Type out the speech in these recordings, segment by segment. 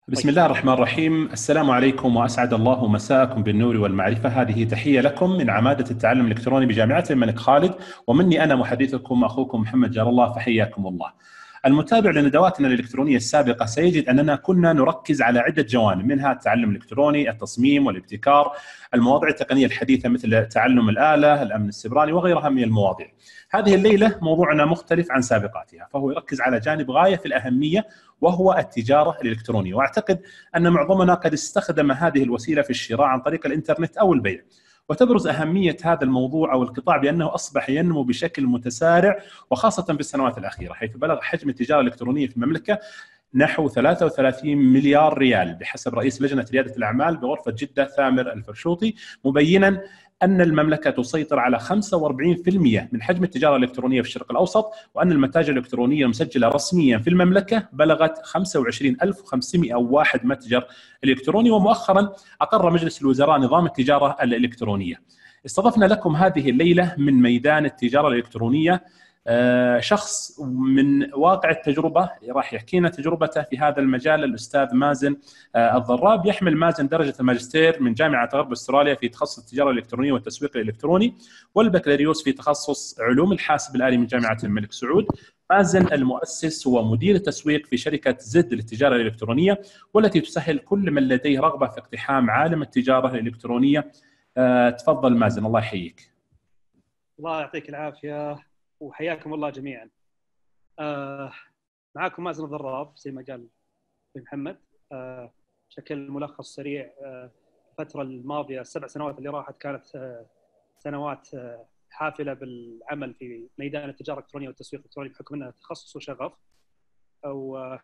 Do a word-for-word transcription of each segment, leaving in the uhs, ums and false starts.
بسم طيب. الله الرحمن الرحيم. السلام عليكم وأسعد الله مساءكم بالنور والمعرفة. هذه تحية لكم من عمادة التعلم الإلكتروني بجامعة الملك خالد، ومني أنا محدثكم أخوكم محمد جار الله، فحياكم الله. المتابع لندواتنا الإلكترونية السابقة سيجد أننا كنا نركز على عدة جوانب، منها التعلم الإلكتروني، التصميم والابتكار، المواضيع التقنية الحديثة مثل تعلم الآلة، الأمن السيبراني وغيرها من المواضيع. هذه الليلة موضوعنا مختلف عن سابقاتها، فهو يركز على جانب غاية في الأهمية وهو التجارة الإلكترونية. وأعتقد أن معظمنا قد استخدم هذه الوسيلة في الشراء عن طريق الإنترنت أو البيع. وتبرز أهمية هذا الموضوع أو القطاع بأنه أصبح ينمو بشكل متسارع، وخاصة في السنوات الأخيرة، حيث بلغ حجم التجارة الإلكترونية في المملكة نحو ثلاثة وثلاثين مليار ريال بحسب رئيس لجنة ريادة الأعمال بغرفة جدة ثامر الفرشوطي، مبينا أن المملكة تسيطر على خمسة وأربعين بالمئة من حجم التجارة الإلكترونية في الشرق الأوسط، وأن المتاجر الإلكترونية المسجلة رسميا في المملكة بلغت خمسة وعشرين ألف وخمسمئة وواحد متجر إلكتروني. ومؤخرا أقر مجلس الوزراء نظام التجارة الإلكترونية. استضفنا لكم هذه الليلة من ميدان التجارة الإلكترونية شخص من واقع التجربة، راح يحكي لنا تجربته في هذا المجال، الأستاذ مازن الضراب. يحمل مازن درجة الماجستير من جامعة غرب أستراليا في تخصص التجارة الإلكترونية والتسويق الإلكتروني، والبكالوريوس في تخصص علوم الحاسب الآلي من جامعة الملك سعود. مازن المؤسس ومدير التسويق في شركة زد للتجارة الإلكترونية، والتي تسهل كل من لديه رغبة في اقتحام عالم التجارة الإلكترونية. تفضل مازن، الله يحييك. الله يعطيك العافية وحياكم الله جميعا. آه معاكم مازن الضراب زي ما قال محمد. آه بشكل ملخص سريع، آه الفترة الماضية السبع سنوات اللي راحت كانت آه سنوات آه حافلة بالعمل في ميدان التجارة الإلكترونية والتسويق الإلكتروني بحكم أنها تخصص وشغف. أو آه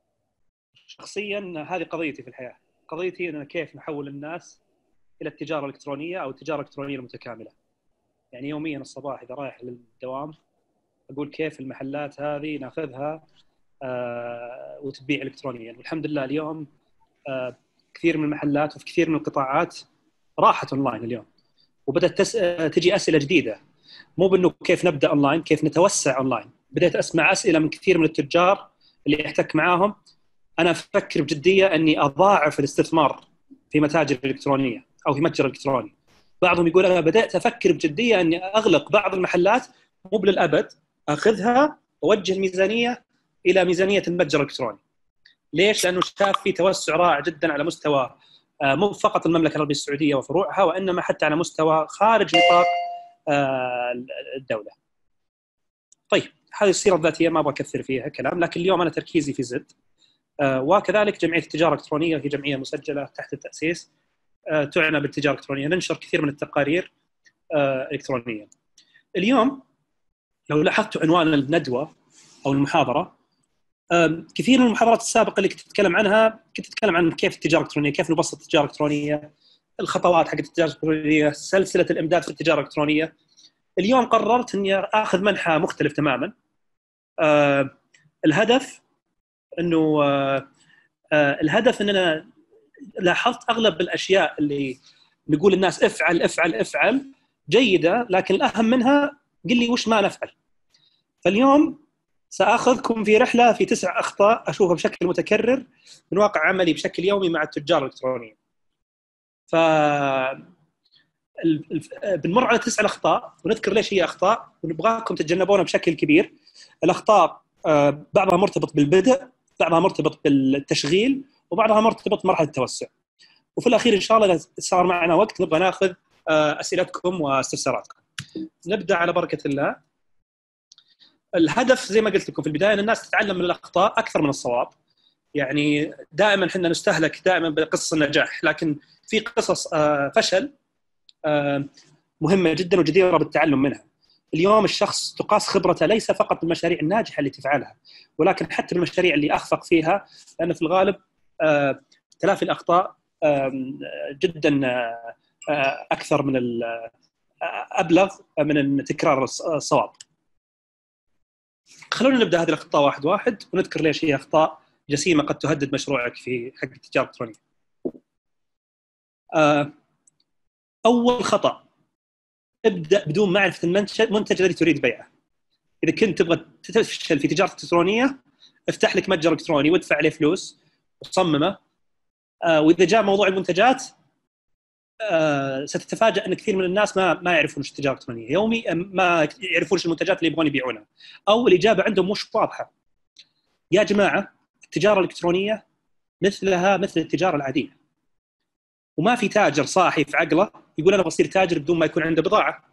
شخصيا هذه قضيتي في الحياة، قضيتي أن كيف نحول الناس إلى التجارة الإلكترونية أو التجارة الإلكترونية المتكاملة. يعني يوميا الصباح إذا رايح للدوام أقول كيف المحلات هذه ناخذها آه وتبيع إلكترونيا. والحمد لله اليوم آه كثير من المحلات وفي كثير من القطاعات راحت أونلاين اليوم، وبدأت تس... تجي أسئلة جديدة، مو بأنه كيف نبدأ أونلاين، كيف نتوسع أونلاين. بدأت أسمع أسئلة من كثير من التجار اللي أحتك معاهم. أنا أفكر بجدية أني أضاعف الاستثمار في متاجر إلكترونية أو في متجر إلكتروني. بعضهم يقول أنا بدأت أفكر بجدية أني أغلق بعض المحلات مو للأبد، أخذها ووجه الميزانية إلى ميزانية المتجر الإلكتروني. ليش؟ لأنه شاف في توسع رائع جدا على مستوى مو فقط المملكة العربية السعودية وفروعها، وإنما حتى على مستوى خارج نطاق الدولة. طيب، هذه السيرة الذاتية ما أبغى أكثر فيها كلام، لكن اليوم أنا تركيزي في زد، وكذلك جمعية التجارة الإلكترونية هي جمعية مسجلة تحت التأسيس تعنى بالتجارة الإلكترونية، ننشر كثير من التقارير إلكترونيا. اليوم لو لاحظتوا عنوان الندوة أو المحاضرة، كثير من المحاضرات السابقة اللي كنت أتكلم عنها كنت أتكلم عن كيف التجارة الإلكترونية، كيف نبسط التجارة الإلكترونية، الخطوات حق التجارة الإلكترونية، سلسلة الإمداد في التجارة الإلكترونية. اليوم قررت إني آخذ منحى مختلف تماماً. أه الهدف إنه أه أه الهدف إننا لاحظت أغلب الأشياء اللي نقول الناس افعل افعل افعل جيدة، لكن الأهم منها قل لي وش ما نفعل. فاليوم سأخذكم في رحلة في تسع أخطاء أشوفها بشكل متكرر من واقع عملي بشكل يومي مع التجار الإلكترونيين. ف بنمر على تسع أخطاء ونذكر ليش هي أخطاء ونبغاكم تتجنبونها بشكل كبير. الأخطاء بعضها مرتبط بالبدء، بعضها مرتبط بالتشغيل، وبعضها مرتبط بمرحلة التوسع. وفي الأخير إن شاء الله إذا صار معنا وقت نبغى ناخذ أسئلتكم واستفساراتكم. نبدأ على بركة الله. الهدف زي ما قلت لكم في البداية أن الناس تتعلم من الأخطاء أكثر من الصواب. يعني دائما إحنا نستهلك دائما بقصص النجاح، لكن في قصص فشل مهمة جدا وجديرة بالتعلم منها. اليوم الشخص تقاس خبرته ليس فقط بالمشاريع الناجحة اللي تفعلها، ولكن حتى بالمشاريع اللي أخفق فيها، لأن في الغالب تلافي الأخطاء جدا أكثر من أبلغ من تكرار الصواب. خلونا نبدأ هذه الأخطاء واحد واحد ونذكر ليش هي أخطاء جسيمة قد تهدد مشروعك في حق التجارة الإلكترونية. أول خطأ، ابدأ بدون معرفة المنتج الذي تريد بيعه. إذا كنت تبغى تفشل في تجارة إلكترونية، افتح لك متجر إلكتروني وادفع عليه فلوس وصممه آه واذا جاء موضوع المنتجات آه ستتفاجأ ان كثير من الناس ما ما يعرفون ايش التجاره الالكترونيه يومي، ما يعرفون ايش المنتجات اللي يبغون يبيعونها، او الاجابه عندهم مش واضحه. يا جماعه التجاره الالكترونيه مثلها مثل التجاره العاديه، وما في تاجر صاحي في عقله يقول انا بصير تاجر بدون ما يكون عنده بضاعه.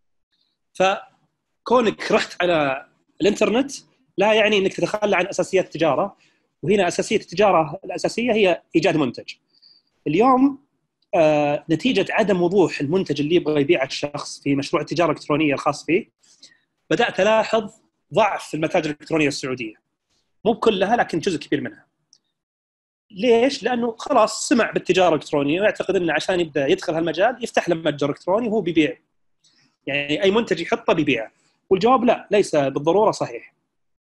فكونك رحت على الانترنت لا يعني انك تتخلى عن اساسيات التجاره، وهنا اساسيه التجاره الاساسيه هي ايجاد منتج. اليوم آه نتيجه عدم وضوح المنتج اللي يبغى يبيعه الشخص في مشروع التجاره الالكترونيه الخاص فيه، بدات الاحظ ضعف في المتاجر الالكترونيه السعوديه، مو كلها لكن جزء كبير منها. ليش؟ لانه خلاص سمع بالتجاره الالكترونيه ويعتقد انه عشان يبدا يدخل هالمجال يفتح له متجر الكتروني وهو بيبيع، يعني اي منتج يحطه بيبيعه. والجواب لا، ليس بالضروره صحيح.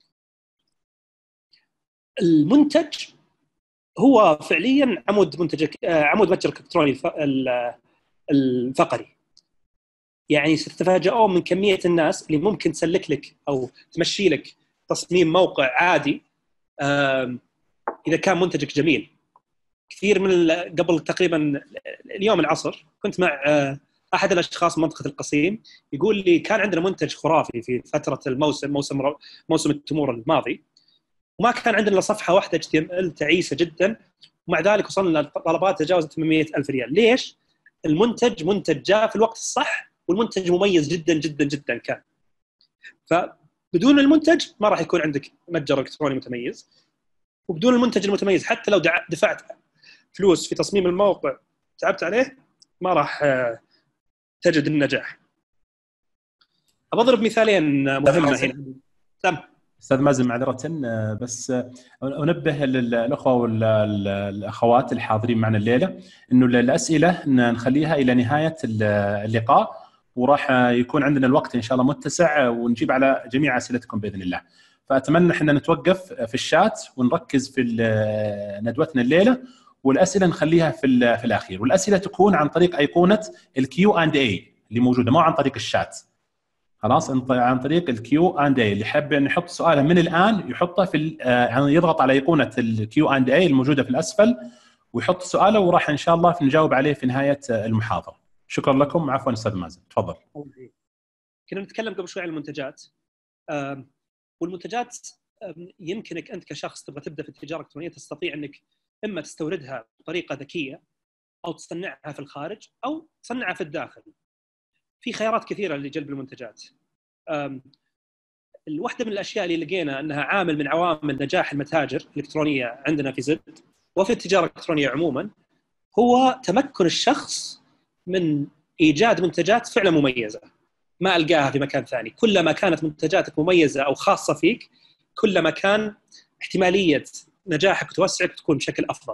المنتج هو فعليا عمود منتج عمود متجر الكتروني الفقري. يعني ستتفاجئون من كميه الناس اللي ممكن تسلك لك او تمشي لك تصميم موقع عادي اذا كان منتجك جميل. كثير من قبل تقريبا اليوم العصر كنت مع احد الاشخاص من منطقه القصيم، يقول لي كان عندنا منتج خرافي في فتره الموسم موسم موسم التمور الماضي، وما كان عندنا الا صفحه واحده اتش تي ام ال تعيسه جدا، ومع ذلك وصلنا لطلبات تجاوزت ثمانمئة ألف ريال. ليش؟ المنتج منتج جاء في الوقت الصح، والمنتج مميز جدا جدا جدا كان. فبدون المنتج ما راح يكون عندك متجر الكتروني متميز، وبدون المنتج المتميز حتى لو دفعت فلوس في تصميم الموقع تعبت عليه ما راح تجد النجاح. أضرب مثالين مهمة هنا. تم استاذ مازن، معذره بس انبه للاخوه والاخوات الحاضرين معنا الليله انه الاسئله نخليها الى نهايه اللقاء، وراح يكون عندنا الوقت ان شاء الله متسع ونجيب على جميع اسئلتكم باذن الله. فاتمنى احنا نتوقف في الشات ونركز في ندوتنا الليله، والاسئله نخليها في في الاخير، والاسئله تكون عن طريق ايقونه الكيو اند اي اللي موجوده، مو عن طريق الشات. خلاص، عن طريق الكيو اند اي. اللي حاب ان يحط سؤاله من الان يحطه في يعني يضغط على ايقونه الكيو اند اي الموجوده في الاسفل ويحط سؤاله، وراح ان شاء الله نجاوب عليه في نهايه المحاضره. شكرا لكم. عفوا استاذ مازن، تفضل. كنا نتكلم قبل شوي عن المنتجات، والمنتجات يمكنك انت كشخص تبغى تبدا في التجاره الالكترونيه تستطيع انك اما تستوردها بطريقه ذكيه او تصنعها في الخارج او تصنعها في الداخل. في خيارات كثيره لجلب المنتجات. الواحده من الاشياء اللي لقينا انها عامل من عوامل نجاح المتاجر الالكترونيه عندنا في زد وفي التجاره الالكترونيه عموما هو تمكن الشخص من ايجاد منتجات فعلا مميزه ما القاها في مكان ثاني. كلما كانت منتجاتك مميزه او خاصه فيك كلما كان احتماليه نجاحك وتوسعك تكون بشكل افضل.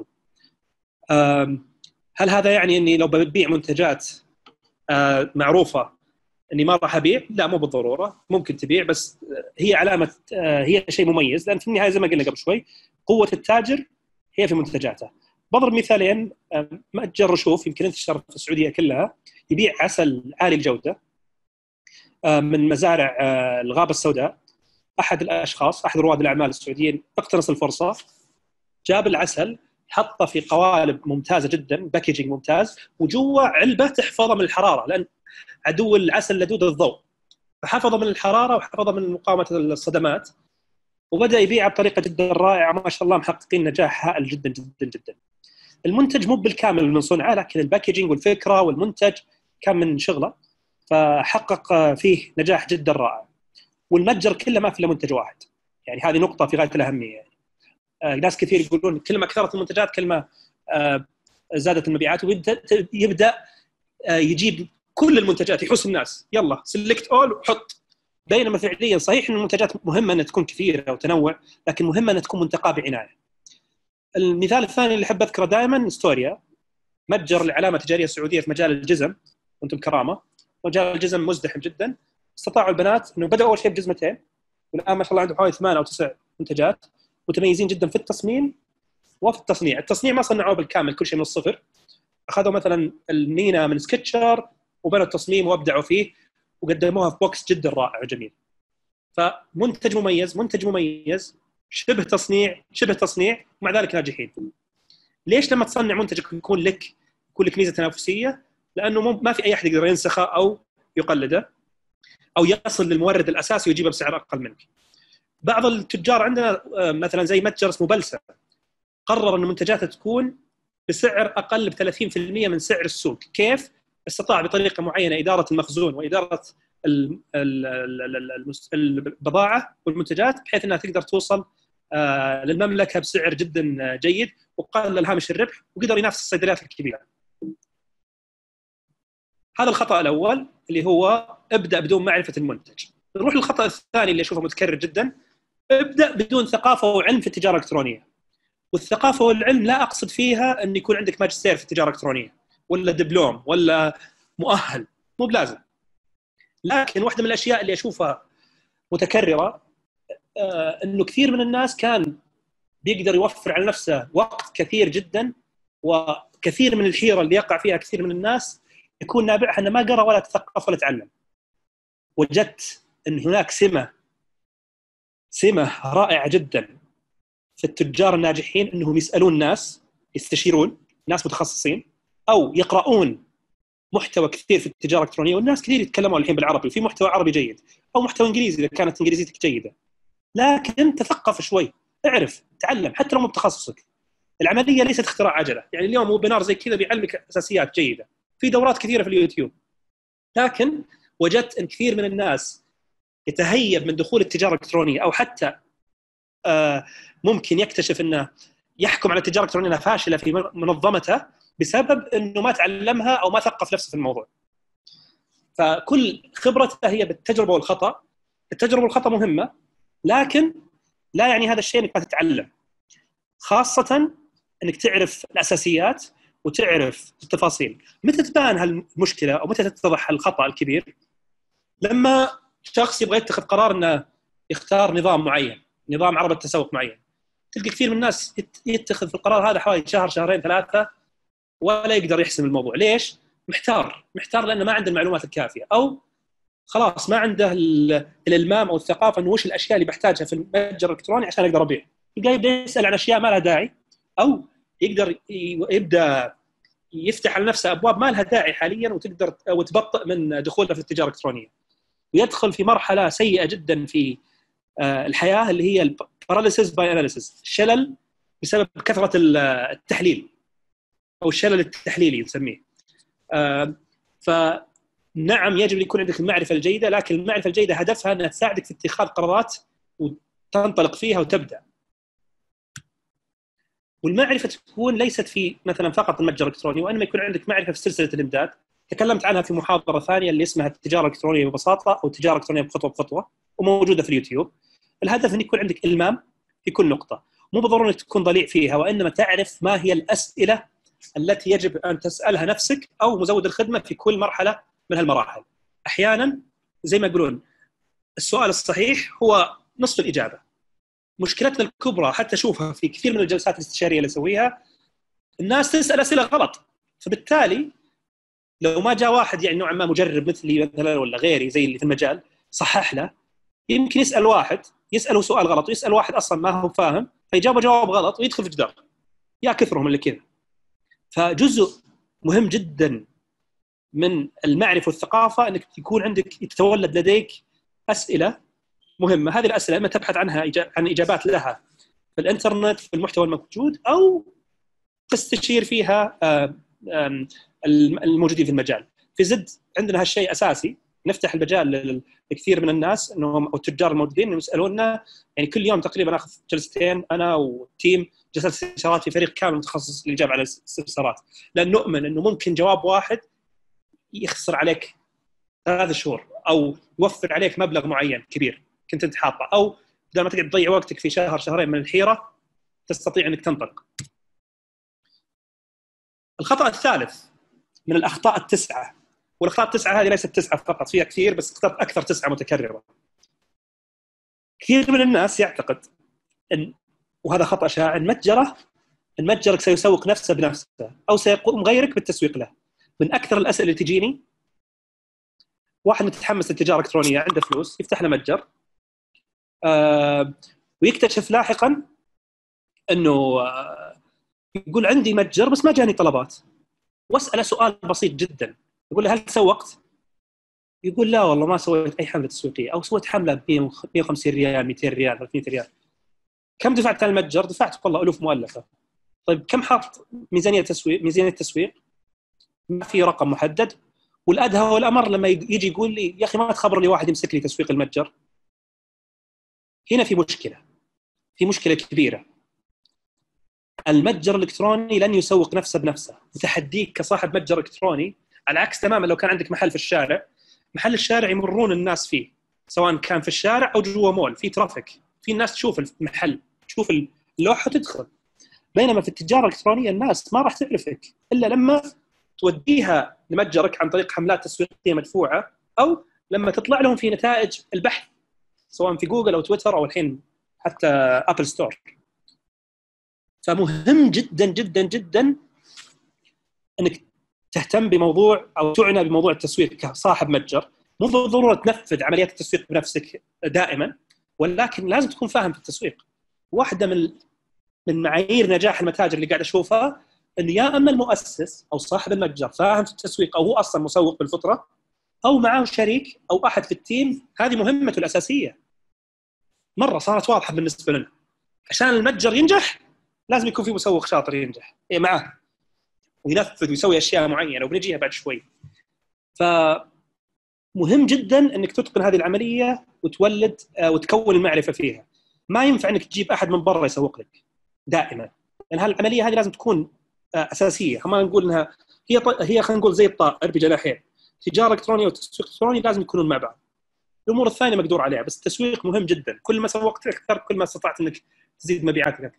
هل هذا يعني اني لو ببيع منتجات معروفه اني ما راح ابيع؟ لا، مو بالضروره، ممكن تبيع، بس هي علامه هي شيء مميز، لان في النهايه زي ما قلنا قبل شوي قوه التاجر هي في منتجاته. بضرب مثالين. متجر رشوف يمكن انتشر في السعوديه كلها، يبيع عسل عالي الجوده من مزارع الغابه السوداء. احد الاشخاص احد رواد الاعمال السعوديين اقتنص الفرصه، جاب العسل حطه في قوالب ممتازه جدا، باكيجينج ممتاز، وجوا علبه تحفظه من الحراره، لان عدو العسل لدود الضوء، فحفظه من الحراره وحفظه من مقاومه الصدمات، وبدا يبيعه بطريقه جدا رائعه ما شاء الله، محققين نجاح هائل جدا جدا جدا. المنتج مو بالكامل من صنعه، لكن الباكيجينج والفكره والمنتج كان من شغله، فحقق فيه نجاح جدا رائع. والمتجر كله ما في الا منتج واحد، يعني هذه نقطه في غايه الاهميه. يعني آه ناس كثير يقولون كل ما كثرت المنتجات كل ما آه زادت المبيعات، ويبدا يبدا آه يجيب كل المنتجات، يحوس الناس يلا سلكت اول وحط. بينما فعليا صحيح ان المنتجات مهمه انها تكون كثيره وتنوع، لكن مهمه انها تكون منتقاه بعنايه. المثال الثاني اللي احب اذكره دائما ستوريا، متجر لعلامه تجاريه سعوديه في مجال الجزم، وانتم كرامه، مجال الجزم مزدحم جدا. استطاعوا البنات انه بداوا اول شيء بجزمتين، والان ما شاء الله عندهم حوالي ثمان او تسع منتجات متميزين جدا في التصميم وفي التصنيع. التصنيع ما صنعوه بالكامل كل شيء من الصفر، اخذوا مثلا المينا من سكتشر وبنوا التصميم وابدعوا فيه وقدموها في بوكس جدا رائع وجميل. فمنتج مميز منتج مميز شبه تصنيع شبه تصنيع ومع ذلك ناجحين. ليش لما تصنع منتجك يكون لك يكون لك ميزه تنافسيه؟ لانه ما في اي احد يقدر ينسخه او يقلده او يصل للمورد الاساسي ويجيبه بسعر اقل منك. بعض التجار عندنا مثلا زي متجر اسمه بلسة قرر ان منتجاته تكون بسعر اقل ب ثلاثين بالمئة من سعر السوق. كيف؟ استطاع بطريقه معينه اداره المخزون واداره البضاعه والمنتجات بحيث انها تقدر توصل للمملكه بسعر جدا جيد، وقلل هامش الربح وقدر ينافس الصيدليات الكبيره. هذا الخطا الاول اللي هو ابدا بدون معرفه المنتج. نروح للخطا الثاني اللي اشوفه متكرر جدا، ابدا بدون ثقافه وعلم في التجاره الالكترونيه. والثقافه والعلم لا اقصد فيها ان يكون عندك ماجستير في التجاره الالكترونيه ولا دبلوم ولا مؤهل، مو بلازم. لكن واحده من الاشياء اللي اشوفها متكرره آه انه كثير من الناس كان بيقدر يوفر على نفسه وقت كثير جدا، وكثير من الحيره اللي يقع فيها كثير من الناس يكون نابعها انه ما قرأ ولا تثقف ولا تعلم. وجدت ان هناك سمه سمه رائعه جدا في التجار الناجحين انهم يسالون ناس، يستشيرون ناس متخصصين، او يقرؤون محتوى كثير في التجاره الالكترونيه. والناس كثير يتكلمون الحين بالعربي وفي محتوى عربي جيد او محتوى انجليزي اذا كانت انجليزيتك جيده. لكن تثقف شوي، اعرف، تعلم حتى لو مو بتخصصك. العمليه ليست اختراع عجله، يعني اليوم ويبينار زي كذا بيعلمك اساسيات جيده، في دورات كثيره في اليوتيوب. لكن وجدت ان كثير من الناس يتهيب من دخول التجاره الالكترونيه، او حتى آه ممكن يكتشف انه يحكم على التجاره الالكترونيه انها فاشله في منظمته بسبب انه ما تعلمها او ما ثقف نفسه في الموضوع. فكل خبرته هي بالتجربه والخطا. التجربه والخطا مهمه، لكن لا يعني هذا الشيء انك ما تتعلم، خاصه انك تعرف الاساسيات وتعرف التفاصيل. متى تبان هالمشكله او متى تتضح الخطا الكبير؟ لما شخص يبغى يتخذ قرار انه يختار نظام معين، نظام عرض التسوق معين. تلقى كثير من الناس يتخذ في القرار هذا حوالي شهر شهرين ثلاثه ولا يقدر يحسم الموضوع. ليش؟ محتار محتار لانه ما عنده المعلومات الكافيه، او خلاص ما عنده الالمام او الثقافه انه وش الاشياء اللي بحتاجها في المتجر الالكتروني عشان اقدر ابيع. يبدا يبدا يسال عن اشياء ما لها داعي، او يقدر يبدا يفتح على نفسه ابواب ما لها داعي حاليا وتقدر وتبطئ من دخوله في التجاره الالكترونيه، ويدخل في مرحله سيئه جدا في الحياه اللي هي الباراليسيس باي اناليسيس، الشلل بسبب كثره التحليل او الشلل التحليلي نسميه. فنعم يجب ان يكون عندك المعرفه الجيده، لكن المعرفه الجيده هدفها انها تساعدك في اتخاذ قرارات وتنطلق فيها وتبدا. والمعرفه تكون ليست في مثلا فقط المتجر الالكتروني، وانما يكون عندك معرفه في سلسله الامداد. تكلمت عنها في محاضره ثانيه اللي اسمها التجاره الالكترونيه ببساطه او التجاره الالكترونيه بخطوه بخطوه، وموجوده في اليوتيوب. الهدف ان يكون عندك المام في كل نقطه، مو بالضروره انك تكون ضليع فيها، وانما تعرف ما هي الاسئله التي يجب ان تسالها نفسك او مزود الخدمه في كل مرحله من هالمراحل. احيانا زي ما يقولون السؤال الصحيح هو نصف الاجابه. مشكلتنا الكبرى حتى اشوفها في كثير من الجلسات الاستشاريه اللي اسويها، الناس تسال اسئله غلط. فبالتالي لو ما جاء واحد يعني نوعا ما مجرب مثلي مثلا ولا غيري زي اللي في المجال صحح له، يمكن يسال واحد يساله سؤال غلط ويسال واحد اصلا ما هو فاهم فيجاوب جواب غلط ويدخل في جدار. يا كثرهم اللي كذا. فجزء مهم جدا من المعرفه والثقافه انك يكون عندك يتولد لديك اسئله مهمه. هذه الاسئله اما تبحث عنها عن اجابات لها في الانترنت في المحتوى الموجود، او تستشير فيها الموجودين في المجال. في زد عندنا هالشيء اساسي، نفتح المجال لكثير من الناس انهم او التجار الموجودين انهم يسالونا. يعني كل يوم تقريبا اخذ جلستين انا والتيم جلسات استشارات في فريق كامل متخصص للاجابه على الاستفسارات، لان نؤمن انه ممكن جواب واحد يخسر عليك ثلاث شهور او يوفر عليك مبلغ معين كبير كنت انت حاطه، او بدل ما تقعد تضيع وقتك في شهر شهرين من الحيره تستطيع انك تنطلق. الخطا الثالث من الاخطاء التسعه، والاخطاء التسعه هذه ليست تسعه فقط، فيها كثير بس اخترت اكثر تسعه متكرره. كثير من الناس يعتقد ان، وهذا خطا شائع، ان متجره المتجر سيسوق نفسه بنفسه او سيقوم غيرك بالتسويق له. من اكثر الاسئله اللي تجيني واحد متحمس للتجاره الالكترونيه عنده فلوس يفتح له متجر آه ويكتشف لاحقا انه آه يقول عندي متجر بس ما جاني طلبات، واساله سؤال بسيط جدا، يقول له هل سوقت؟ يقول لا والله ما سويت اي حمله تسويقيه، او سويت حمله ب مئة وخمسين ريال مئتين ريال ثلاثمئة ريال. كم دفعت على المتجر؟ دفعت والله الوف مؤلفه. طيب كم حاط ميزانيه تسويق؟ ميزانيه تسويق ما في رقم محدد. والادهى والامر لما يجي يقول لي يا اخي ما تخبر لي واحد يمسك لي تسويق المتجر. هنا في مشكله، في مشكله كبيره. المتجر الالكتروني لن يسوق نفسه بنفسه، وتحديك كصاحب متجر الكتروني على عكس تماما لو كان عندك محل في الشارع. محل الشارع يمرون الناس فيه، سواء كان في الشارع او جوا مول، في ترافيك، في الناس تشوف المحل، تشوف اللوحه وتدخل. بينما في التجاره الالكترونيه الناس ما راح تعرفك الا لما توديها لمتجرك عن طريق حملات تسويقيه مدفوعه، او لما تطلع لهم في نتائج البحث سواء في جوجل او تويتر او الحين حتى ابل ستور. فمهم جدا جدا جدا انك تهتم بموضوع او تعنى بموضوع التسويق كصاحب متجر. مو بالضروره تنفذ عمليات التسويق بنفسك دائما، ولكن لازم تكون فاهم في التسويق. واحده من من معايير نجاح المتاجر اللي قاعد اشوفها انه يا اما المؤسس او صاحب المتجر فاهم في التسويق او هو اصلا مسوق بالفطره، او معاه شريك او احد في التيم هذه مهمته الاساسيه. مره صارت واضحه بالنسبه لنا، عشان المتجر ينجح لازم يكون في مسوق شاطر ينجح إيه معاه وينفذ ويسوي اشياء معينه، وبنجيها بعد شوي. فمهم جدا انك تتقن هذه العمليه وتولد وتكون المعرفه فيها. ما ينفع انك تجيب احد من برا يسوق لك دائما، لان يعني هالعمليه هذه لازم تكون اساسيه. ما نقول انها هي ط... هي خلينا نقول زي الطائر بجناحين، تجاره الكترونيه وتسويق الكتروني لازم يكونون مع بعض. الامور الثانيه مقدور عليها، بس التسويق مهم جدا. كل ما سوقت اكثر كل ما استطعت انك تزيد مبيعاتك اكثر.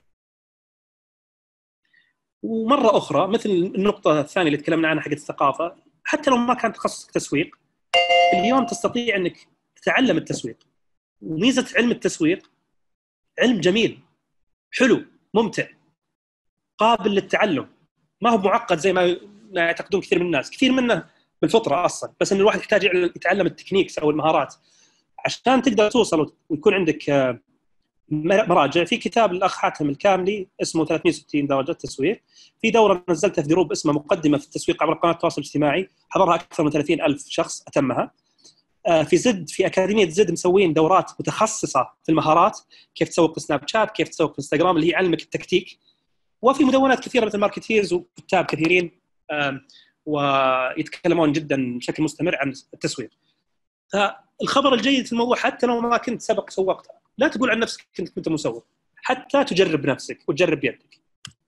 ومره اخرى مثل النقطه الثانيه اللي تكلمنا عنها حق الثقافه، حتى لو ما كان تخصصك تسويق اليوم تستطيع انك تتعلم التسويق. وميزه علم التسويق علم جميل حلو ممتع قابل للتعلم، ما هو معقد زي ما يعتقدون كثير من الناس. كثير منه بالفطره اصلا، بس ان الواحد يحتاج يتعلم التكنيكس او المهارات عشان تقدر توصل ويكون عندك مراجع. في كتاب الاخ حاتم الكاملي اسمه ثلاثمئة وستين درجه تسويق، في دوره نزلتها في دروب اسمها مقدمه في التسويق عبر قناه التواصل الاجتماعي، حضرها اكثر من ثلاثين ألف شخص اتمها. في زد في اكاديميه زد مسوين دورات متخصصه في المهارات، كيف تسوق في سناب شات، كيف تسوق في انستغرام، اللي هي علمك التكتيك. وفي مدونات كثيره مثل ماركتيرز وكتاب كثيرين ويتكلمون جدا بشكل مستمر عن التسويق. فالخبر الجيد في الموضوع حتى لو ما كنت سبق سوقت، لا تقول عن نفسك كنت كنت مسوق، حتى تجرب نفسك وتجرب بيدك.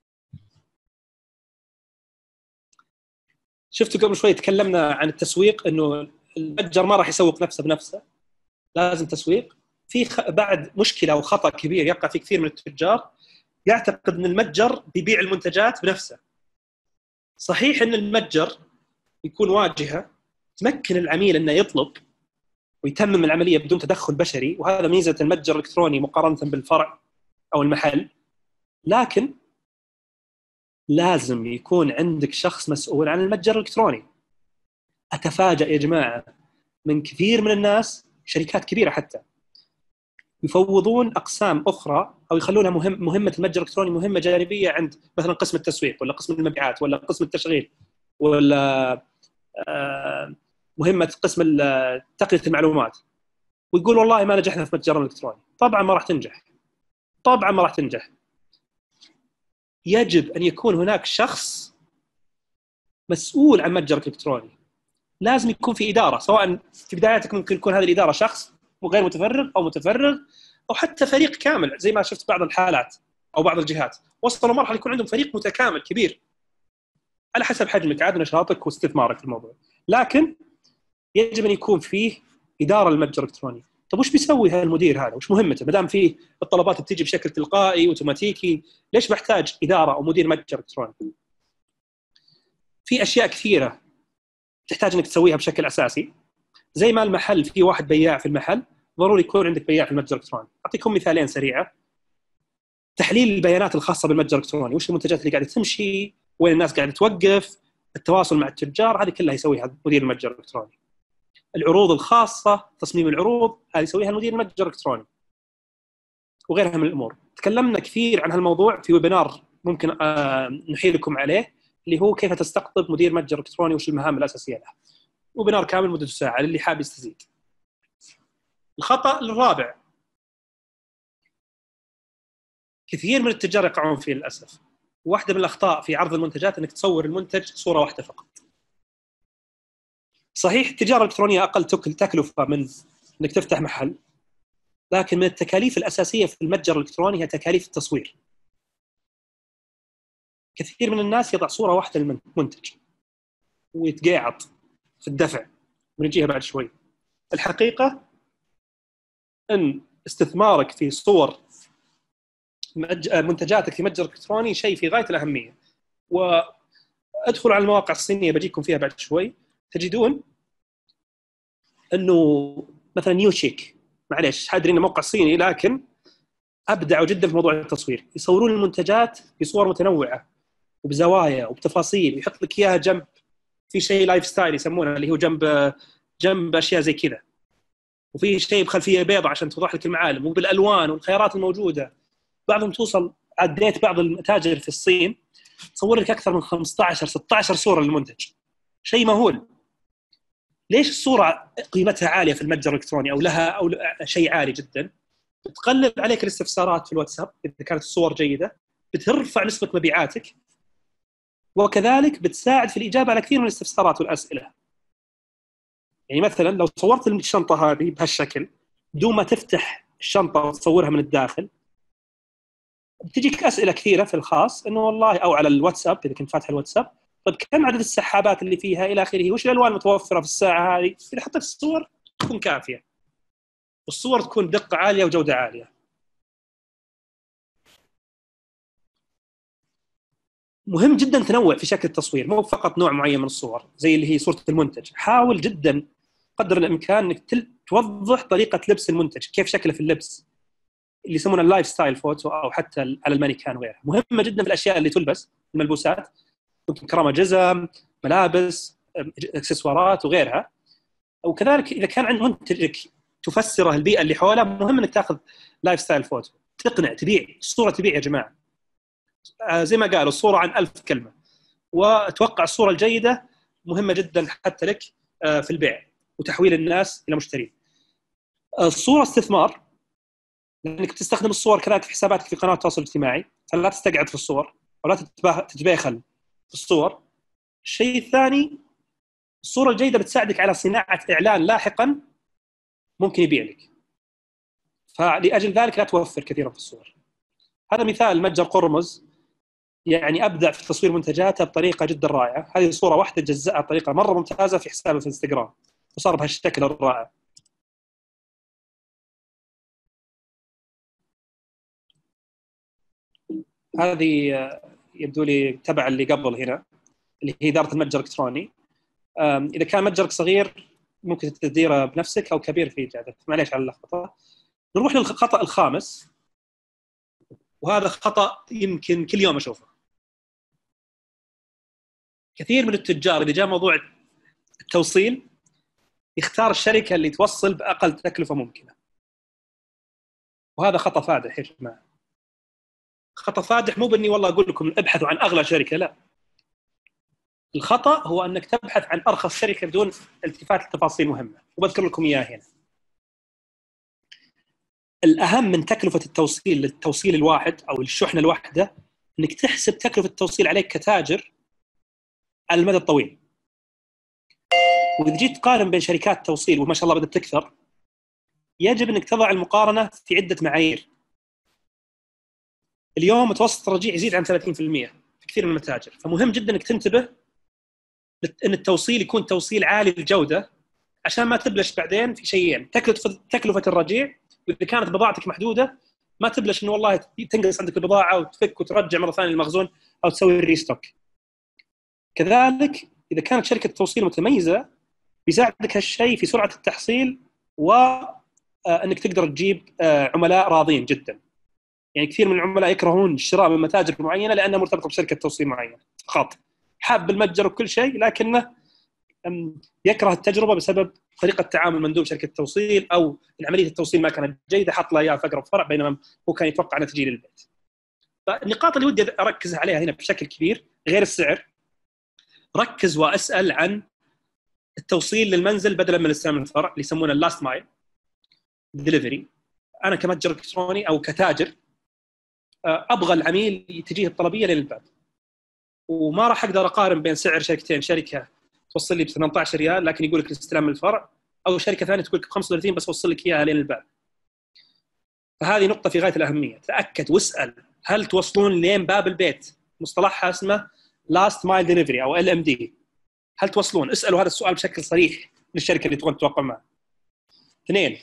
شفتوا قبل شوي تكلمنا عن التسويق، انه المتجر ما راح يسوق نفسه بنفسه، لازم تسويق. في خ... بعد مشكله وخطا كبير يقع في كثير من التجار، يعتقد ان المتجر بيبيع المنتجات بنفسه. صحيح ان المتجر يكون واجهه تمكن العميل انه يطلب ويتمم العمليه بدون تدخل بشري، وهذا ميزه المتجر الالكتروني مقارنه بالفرع او المحل. لكن لازم يكون عندك شخص مسؤول عن المتجر الالكتروني. اتفاجأ يا جماعه من كثير من الناس، شركات كبيره حتى، يفوضون اقسام اخرى او يخلونها مهم مهمه المتجر الالكتروني مهمه جانبيه عند مثلا قسم التسويق ولا قسم المبيعات ولا قسم التشغيل ولا مهمه قسم تقنيه المعلومات، ويقول والله ما نجحنا في متجرنا الالكتروني. طبعا ما راح تنجح، طبعا ما راح تنجح. يجب ان يكون هناك شخص مسؤول عن متجرك الالكتروني. لازم يكون في اداره، سواء في بداياتك ممكن يكون هذه الاداره شخص غير متفرغ او متفرغ، او حتى فريق كامل زي ما شفت بعض الحالات او بعض الجهات وصلوا مرحله يكون عندهم فريق متكامل كبير على حسب حجمك عاد نشاطك واستثمارك في الموضوع. لكن يجب ان يكون فيه اداره للمتجر الالكتروني. طيب وش بيسوي هذا المدير هذا؟ وش مهمته ما دام فيه الطلبات بتيجي بشكل تلقائي اوتوماتيكي؟ ليش بحتاج اداره او مدير متجر الكتروني؟ في اشياء كثيره تحتاج انك تسويها بشكل اساسي. زي ما المحل في واحد بياع في المحل، ضروري يكون عندك بياع في المتجر الالكتروني. اعطيكم مثالين سريعه. تحليل البيانات الخاصه بالمتجر الالكتروني، وش المنتجات اللي قاعده تمشي، وين الناس قاعده توقف، التواصل مع التجار، هذه كلها يسويها مدير المتجر الالكتروني. العروض الخاصه، تصميم العروض، هذه يسويها المدير المتجر الالكتروني. وغيرها من الامور. تكلمنا كثير عن هالموضوع في ويبينار ممكن نحيلكم عليه، اللي هو كيف تستقطب مدير متجر إلكتروني وش المهام الأساسية له، وبنار كامل مدة ساعة للي حاب يستزيد. الخطأ الرابع كثير من التجار يقعون فيه للأسف، واحدة من الأخطاء في عرض المنتجات أنك تصور المنتج صورة واحدة فقط. صحيح التجارة الإلكترونية أقل تكلفة من أنك تفتح محل، لكن من التكاليف الأساسية في المتجر الإلكتروني هي تكاليف التصوير. كثير من الناس يضع صورة واحدة للمنتج ويتقاعد في الدفع ونجيها بعد شوي. الحقيقة أن استثمارك في صور منتجاتك في متجر إلكتروني شيء في غاية الأهمية. وأدخلوا على المواقع الصينية بجيكم فيها بعد شوي، تجدون أنه مثلا نيو شيك، معليش هادري إنه موقع صيني لكن أبدعوا جدا في موضوع التصوير. يصورون المنتجات بصور متنوعة وبزوايا وبتفاصيل، ويحط لك إياها جنب في شيء لايف ستايل يسمونه، اللي هو جنب جنب أشياء زي كذا، وفي شيء بخلفية بيضاء عشان توضح لك المعالم، وبالألوان والخيارات الموجودة. بعضهم توصل، عديت بعض المتاجر في الصين تصور لك أكثر من خمسة عشر ستة عشر صورة للمنتج، شيء مهول. ليش الصورة قيمتها عالية في المتجر الإلكتروني أو لها أو شيء عالي جدا؟ بتقلل عليك الاستفسارات في الواتساب إذا كانت الصور جيدة، بترفع نسبة مبيعاتك، وكذلك بتساعد في الإجابة على كثير من الاستفسارات والأسئلة. يعني مثلا لو صورت الشنطة هذه بهالشكل بدون ما تفتح الشنطة وتصورها من الداخل، بتجيك أسئلة كثيرة في الخاص، إنه والله أو على الواتساب إذا كنت فاتح الواتساب، طيب كم عدد السحابات اللي فيها إلى آخره، وش الألوان المتوفرة في الساعة هذه. إذا حطيت الصور تكون كافية، والصور تكون دقة عالية وجودة عالية. مهم جدا تنوع في شكل التصوير، مو فقط نوع معين من الصور زي اللي هي صورة المنتج. حاول جدا قدر الإمكان إنك توضح طريقة لبس المنتج، كيف شكله في اللبس، اللي يسمونه اللايف ستايل فوتو، أو حتى على المانيكان وغيرها. مهمة جدا في الأشياء اللي تلبس، الملبوسات، ممكن كرامة جزم، ملابس، اكسسوارات وغيرها. وكذلك إذا كان عند منتجك تفسره البيئة اللي حوله، مهم إنك تأخذ لايف ستايل فوتو، تقنع، تبيع الصورة، تبيع يا جماعة. زي ما قالوا الصورة عن ألف كلمة، وأتوقع الصورة الجيدة مهمة جدا حتى لك في البيع وتحويل الناس إلى مشترين. الصورة استثمار، لأنك تستخدم الصور كذلك في حساباتك في قناة التواصل الاجتماعي، فلا تستقعد في الصور ولا تتباخل في الصور. الشيء الثاني، الصورة الجيدة بتساعدك على صناعة إعلان لاحقا ممكن يبيع لك، فلأجل ذلك لا توفر كثيرا في الصور. هذا مثال متجر قرمز، يعني أبدع في تصوير منتجاته بطريقة جدا رائعة. هذه صورة واحدة جزأها بطريقة مرة ممتازة في حسابه في انستغرام، وصار بهالشكل الرائع. هذه يبدو لي تبع اللي قبل هنا، اللي هي إدارة المتجر الإلكتروني. إذا كان متجرك صغير ممكن تديره بنفسك، أو كبير في إجادة. معليش على اللخبطة. نروح للخطأ الخامس، وهذا خطأ يمكن كل يوم أشوفه. كثير من التجار إذا جاء موضوع التوصيل يختار الشركة اللي توصل بأقل تكلفة ممكنة، وهذا خطأ فادح يا جماعة. خطأ فادح مو بإني والله أقول لكم ابحثوا عن أغلى شركة، لا. الخطأ هو أنك تبحث عن أرخص شركة بدون التفات لتفاصيل مهمة، وبذكر لكم إياها هنا. الأهم من تكلفة التوصيل للتوصيل الواحد أو الشحنة الواحدة، أنك تحسب تكلفة التوصيل عليك كتاجر على المدى الطويل. وإذا جيت تقارن بين شركات توصيل وما شاء الله بدأت تكثر، يجب أنك تضع المقارنة في عدة معايير. اليوم متوسط الرجيع يزيد عن ثلاثين بالمئة في كثير من المتاجر، فمهم جدا أنك تنتبه أن التوصيل يكون توصيل عالي الجودة، عشان ما تبلش بعدين في شيئين: تكلفة تكلفة الرجيع، وإذا كانت بضاعتك محدودة ما تبلش إنه والله تنقص عندك البضاعة وتفك وترجع مرة ثانية للمخزون أو تسوي الريستوك. كذلك إذا كانت شركة توصيل متميزة بيساعدك هالشيء في سرعة التحصيل، وأنك تقدر تجيب عملاء راضين جدا. يعني كثير من العملاء يكرهون الشراء من متاجر معينة لأنها مرتبطة بشركة توصيل معينة فقط، حاب المتجر وكل شيء، لكنه يكره التجربة بسبب طريقة تعامل مندوب شركة التوصيل، أو عملية التوصيل ما كانت جيدة، حط له إياه في أقرب فرع بينما هو كان يتوقع أن تجي للبيت. فالنقاط اللي ودي اركز عليها هنا بشكل كبير غير السعر، ركز واسال عن التوصيل للمنزل بدلا من استلام الفرع اللي يسمونه اللاست مايل ديليفري. انا كمتجر الكتروني او كتاجر ابغى العميل تجيه الطلبيه للباب، وما راح اقدر اقارن بين سعر شركتين، شركه توصل لي ب ثمانية عشر ريال لكن يقول لك استلام الفرع، او شركه ثانيه تقول لك خمسة وثلاثين بس اوصل لك اياها لين الباب. فهذه نقطه في غايه الاهميه، تاكد واسال هل توصلون لين باب البيت، مصطلحها اسمه لاست مايل ديليفري او ال ام دي، هل توصلون؟ اسالوا هذا السؤال بشكل صريح للشركه اللي تبغون تتوقع معها. اثنين،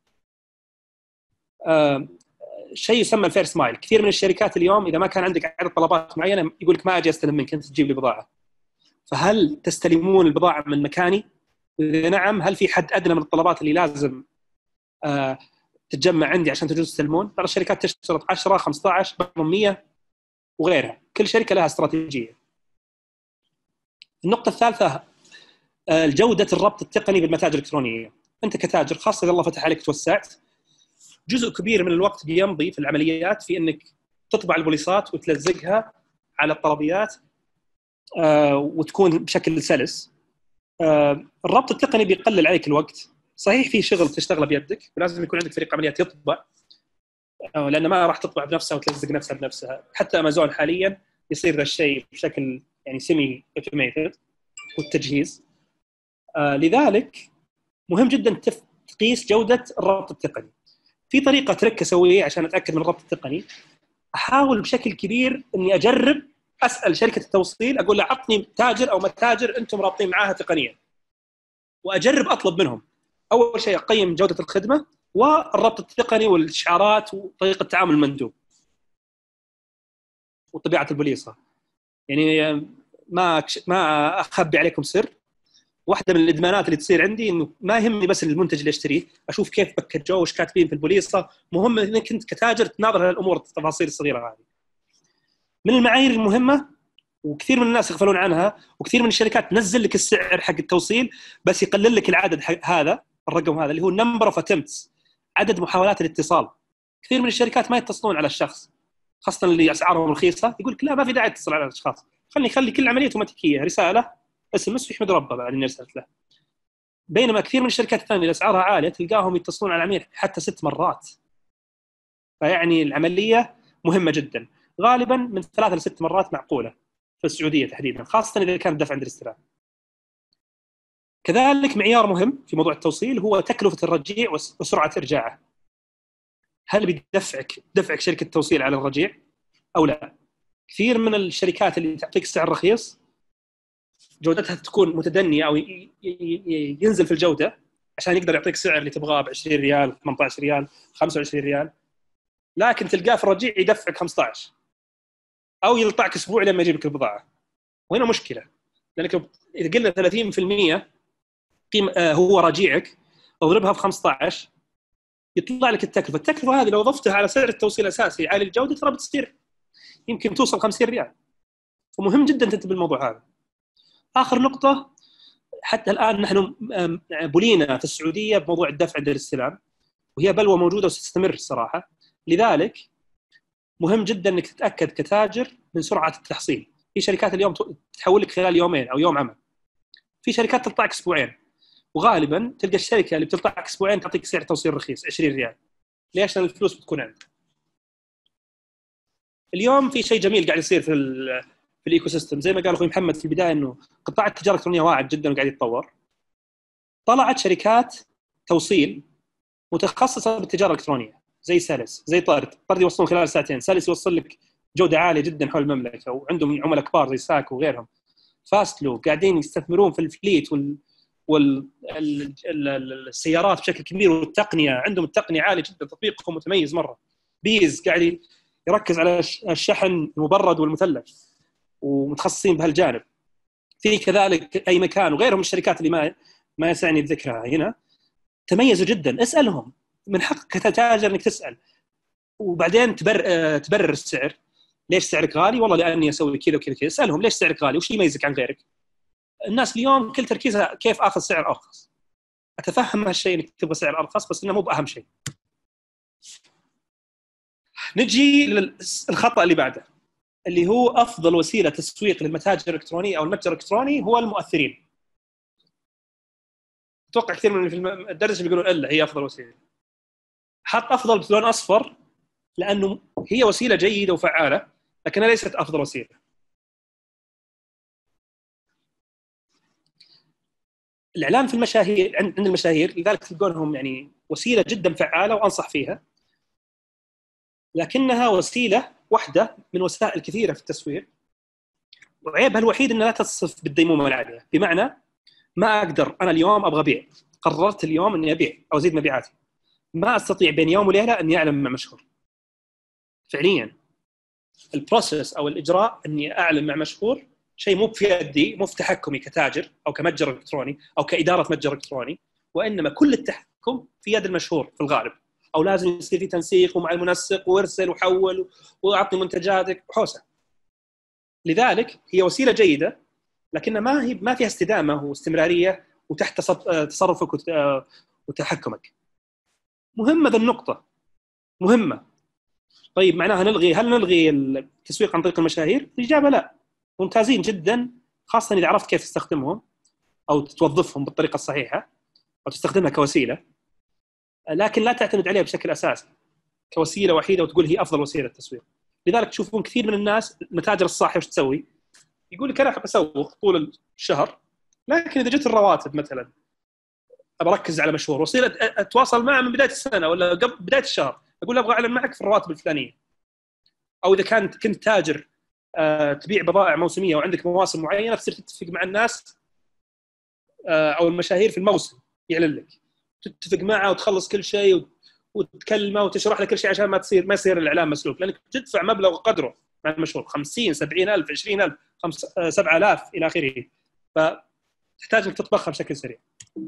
آه شيء يسمى الفيرست مايل. كثير من الشركات اليوم اذا ما كان عندك عدد طلبات معينه يقول لك ما اجي استلم منك، انت تجيب لي بضاعه. فهل تستلمون البضاعه من مكاني؟ اذا نعم، هل في حد ادنى من الطلبات اللي لازم آه تتجمع عندي عشان تجوز تستلمون؟ بعض الشركات تشترط عشرة خمسة عشر بعضهم مية وغيرها، كل شركه لها استراتيجيه. النقطه الثالثه آه جوده الربط التقني بالمتاجر الالكترونيه. انت كتاجر خاصه اذا الله فتح عليك توسعت، جزء كبير من الوقت بيمضي في العمليات في انك تطبع البوليصات وتلزقها على الطلبيات آه وتكون بشكل سلس. آه الربط التقني بيقلل عليك الوقت. صحيح في شغل تشتغله بيدك ولازم يكون عندك فريق عمليات يطبع، آه لان ما راح تطبع بنفسها وتلزق نفسها بنفسها. حتى امازون حاليا يصير ذا الشيء بشكل يعني سيمي اوتوميتد والتجهيز. آه لذلك مهم جدا تقيس جوده الربط التقني. في طريقه ترك اسويه عشان اتاكد من الربط التقني، احاول بشكل كبير اني اجرب اسال شركه التوصيل، اقول له عطني تاجر او متاجر انتم رابطين معاها تقنيا، واجرب اطلب منهم. اول شيء اقيم جوده الخدمه والربط التقني والاشعارات وطريقه تعامل المندوب وطبيعه البوليصه. يعني ما ما اخبي عليكم سر، واحده من الادمانات اللي تصير عندي انه ما يهمني بس المنتج اللي اشتريه، اشوف كيف بكجوه وش كاتبين في البوليصه. مهم انك انت كتاجر تناظر هالامور التفاصيل الصغيره هذه. من المعايير المهمه وكثير من الناس يغفلون عنها، وكثير من الشركات تنزل لك السعر حق التوصيل بس يقلل لك العدد هذا، الرقم هذا اللي هو نمبر اوف اتمبتس، عدد محاولات الاتصال. كثير من الشركات ما يتصلون على الشخص، خاصه اللي اسعارهم رخيصه، يقول لك لا ما في داعي تتصل على الاشخاص، خلني خلي كل عمليه اوتوماتيكيه، رساله اس ام اس يحمد ربه بعد اني ارسلت له. بينما كثير من الشركات الثانيه اللي اسعارها عاليه تلقاهم يتصلون على العميل حتى ست مرات. فيعني العمليه مهمه جدا، غالبا من ثلاث لست مرات معقوله في السعوديه تحديدا، خاصه اذا كان الدفع عند الاستلام. كذلك معيار مهم في موضوع التوصيل هو تكلفه الرجيع وسرعه ارجاعه. هل بيدفعك دفعك شركه التوصيل على الرجيع او لا؟ كثير من الشركات اللي تعطيك سعر رخيص جودتها تكون متدنيه او ينزل في الجوده عشان يقدر يعطيك سعر اللي تبغاه ب عشرين ريال ثمانية عشر ريال خمسة وعشرين ريال، لكن تلقاه في الرجيع يدفعك خمسة عشر او يلطعك اسبوع لما يجيب لك البضاعه. وهنا مشكله، لانك اذا قلنا ثلاثين بالمئة قيمه آه هو رجيعك، اضربها في خمسة عشر يطلع لك التكلفه. التكلفه هذه لو ضفتها على سعر التوصيل الاساسي عالي الجوده ترى بتصير يمكن توصل خمسين ريال. فمهم جدا تنتبه للموضوع هذا. اخر نقطه، حتى الان نحن بلينا في السعوديه بموضوع الدفع عند الاستلام، وهي بلوى موجوده وستستمر الصراحه. لذلك مهم جدا انك تتاكد كتاجر من سرعه التحصيل. في شركات اليوم تحول لك خلال يومين او يوم عمل، في شركات تلطعك اسبوعين، وغالبا تلقى الشركه اللي بتلطعك اسبوعين تعطيك سعر توصيل رخيص عشرين ريال. ليش؟ لان الفلوس بتكون عندك. اليوم في شيء جميل قاعد يصير في في الايكو سيستم، زي ما قال اخوي محمد في البدايه انه قطاع التجاره الالكترونيه واعد جدا وقاعد يتطور. طلعت شركات توصيل متخصصه بالتجاره الالكترونيه زي سلس، زي طرد. طرد يوصلون خلال ساعتين، سلس يوصل لك جوده عاليه جدا حول المملكه، وعندهم عملاء كبار زي ساك وغيرهم. فاستلو قاعدين يستثمرون في الفليت وال والسيارات بشكل كبير، والتقنيه عندهم التقنيه عاليه جدا، تطبيقهم متميز مره. بيز قاعد يركز على الشحن المبرد والمثلث ومتخصصين بهالجانب. في كذلك اي مكان وغيرهم الشركات اللي ما ما يسعني ذكرها هنا تميزوا جدا. اسالهم، من حقك كتاجر انك تسال، وبعدين تبرر تبرر السعر. ليش سعرك غالي؟ والله لاني اسوي كذا وكذا كذا. اسالهم ليش سعرك غالي وش يميزك عن غيرك. الناس اليوم كل تركيزها كيف اخذ سعر ارخص. اتفهم هالشيء انك تبغى سعر ارخص، بس انه مو باهم شيء. نجي للخطأ اللي بعده، اللي هو أفضل وسيلة تسويق للمتاجر الإلكترونية أو المتجر الإلكتروني هو المؤثرين. أتوقع كثير من في الدرس بيقولون إلا هي أفضل وسيلة. حط أفضل بلون أصفر لأنه هي وسيلة جيدة وفعالة، لكنها ليست أفضل وسيلة. الإعلان في المشاهير عند المشاهير لذلك تلقونهم يعني وسيلة جدا فعالة وأنصح فيها، لكنها وسيلة واحدة من وسائل كثيرة في التسويق، وعيبها الوحيد أنها لا تصف بالديمومة العالية. بمعنى ما أقدر أنا اليوم أبغى أبيع، قررت اليوم أني أبيع أو أزيد مبيعاتي، ما أستطيع بين يوم وليلة أني أعلن مع مشهور. فعليا البروسيس أو الإجراء أني أعلن مع مشهور شيء مو في يدي، مو في تحكمي كتاجر أو كمتجر إلكتروني أو كإدارة متجر إلكتروني، وإنما كل التحكم في يد المشهور في الغالب. أو لازم يصير في تنسيق ومع المنسق وارسل وحول وأعطي منتجاتك وحوسة. لذلك هي وسيلة جيدة، لكنها ما هي ما فيها استدامة واستمرارية وتحت تصرفك وتحكمك. مهمة ذا النقطة مهمة. طيب معناها نلغي هل نلغي التسويق عن طريق المشاهير؟ الإجابة لا، ممتازين جدا، خاصة إذا عرفت كيف تستخدمهم أو توظفهم بالطريقة الصحيحة أو تستخدمها كوسيلة، لكن لا تعتمد عليها بشكل أساسي كوسيلة وحيدة وتقول هي أفضل وسيلة تسويق. لذلك تشوفون كثير من الناس المتاجر الصاحية وش تسوي؟ يقول لك أنا أحب أسوق طول الشهر، لكن إذا جت الرواتب مثلا أركز على مشهور، وسيلة أتواصل معه من بداية السنة ولا قبل بداية الشهر، أقول أبغى أعلن معك في الرواتب الفلانية. أو إذا كانت كنت تاجر أه تبيع بضائع موسمية وعندك مواسم معينة، تصير تتفق مع الناس أه أو المشاهير في الموسم يعلن لك، تتفق معه وتخلص كل شيء وتكلمه وتشرح له كل شيء عشان ما تصير ما يصير الإعلان مسلوك، لأنك تدفع مبلغ قدره مع المشهور خمسين سبعين ألف عشرين ألف سبعة آلاف إلى آخره، فتحتاج أنك تطبخها بشكل سريع.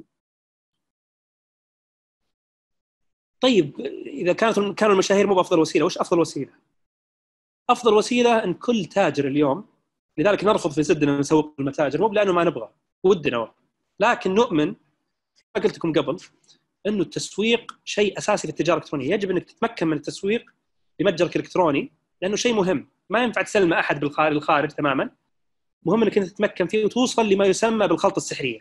طيب إذا كانت كانوا المشاهير مو بأفضل وسيلة، وش أفضل وسيلة؟ أفضل وسيلة أن كل تاجر اليوم، لذلك نرفض في زدنا نسوق المتاجر، مو لأنه ما نبغى ودنا، لكن نؤمن ما قلت لكم قبل أنه التسويق شيء أساسي في التجارة الإلكترونية. يجب أنك تتمكن من التسويق لمتجرك الإلكتروني لأنه شيء مهم، ما ينفع تسلم أحد بالخارج الخارج تماما، مهم أنك أنت تتمكن فيه وتوصل لما يسمى بالخلطة السحرية.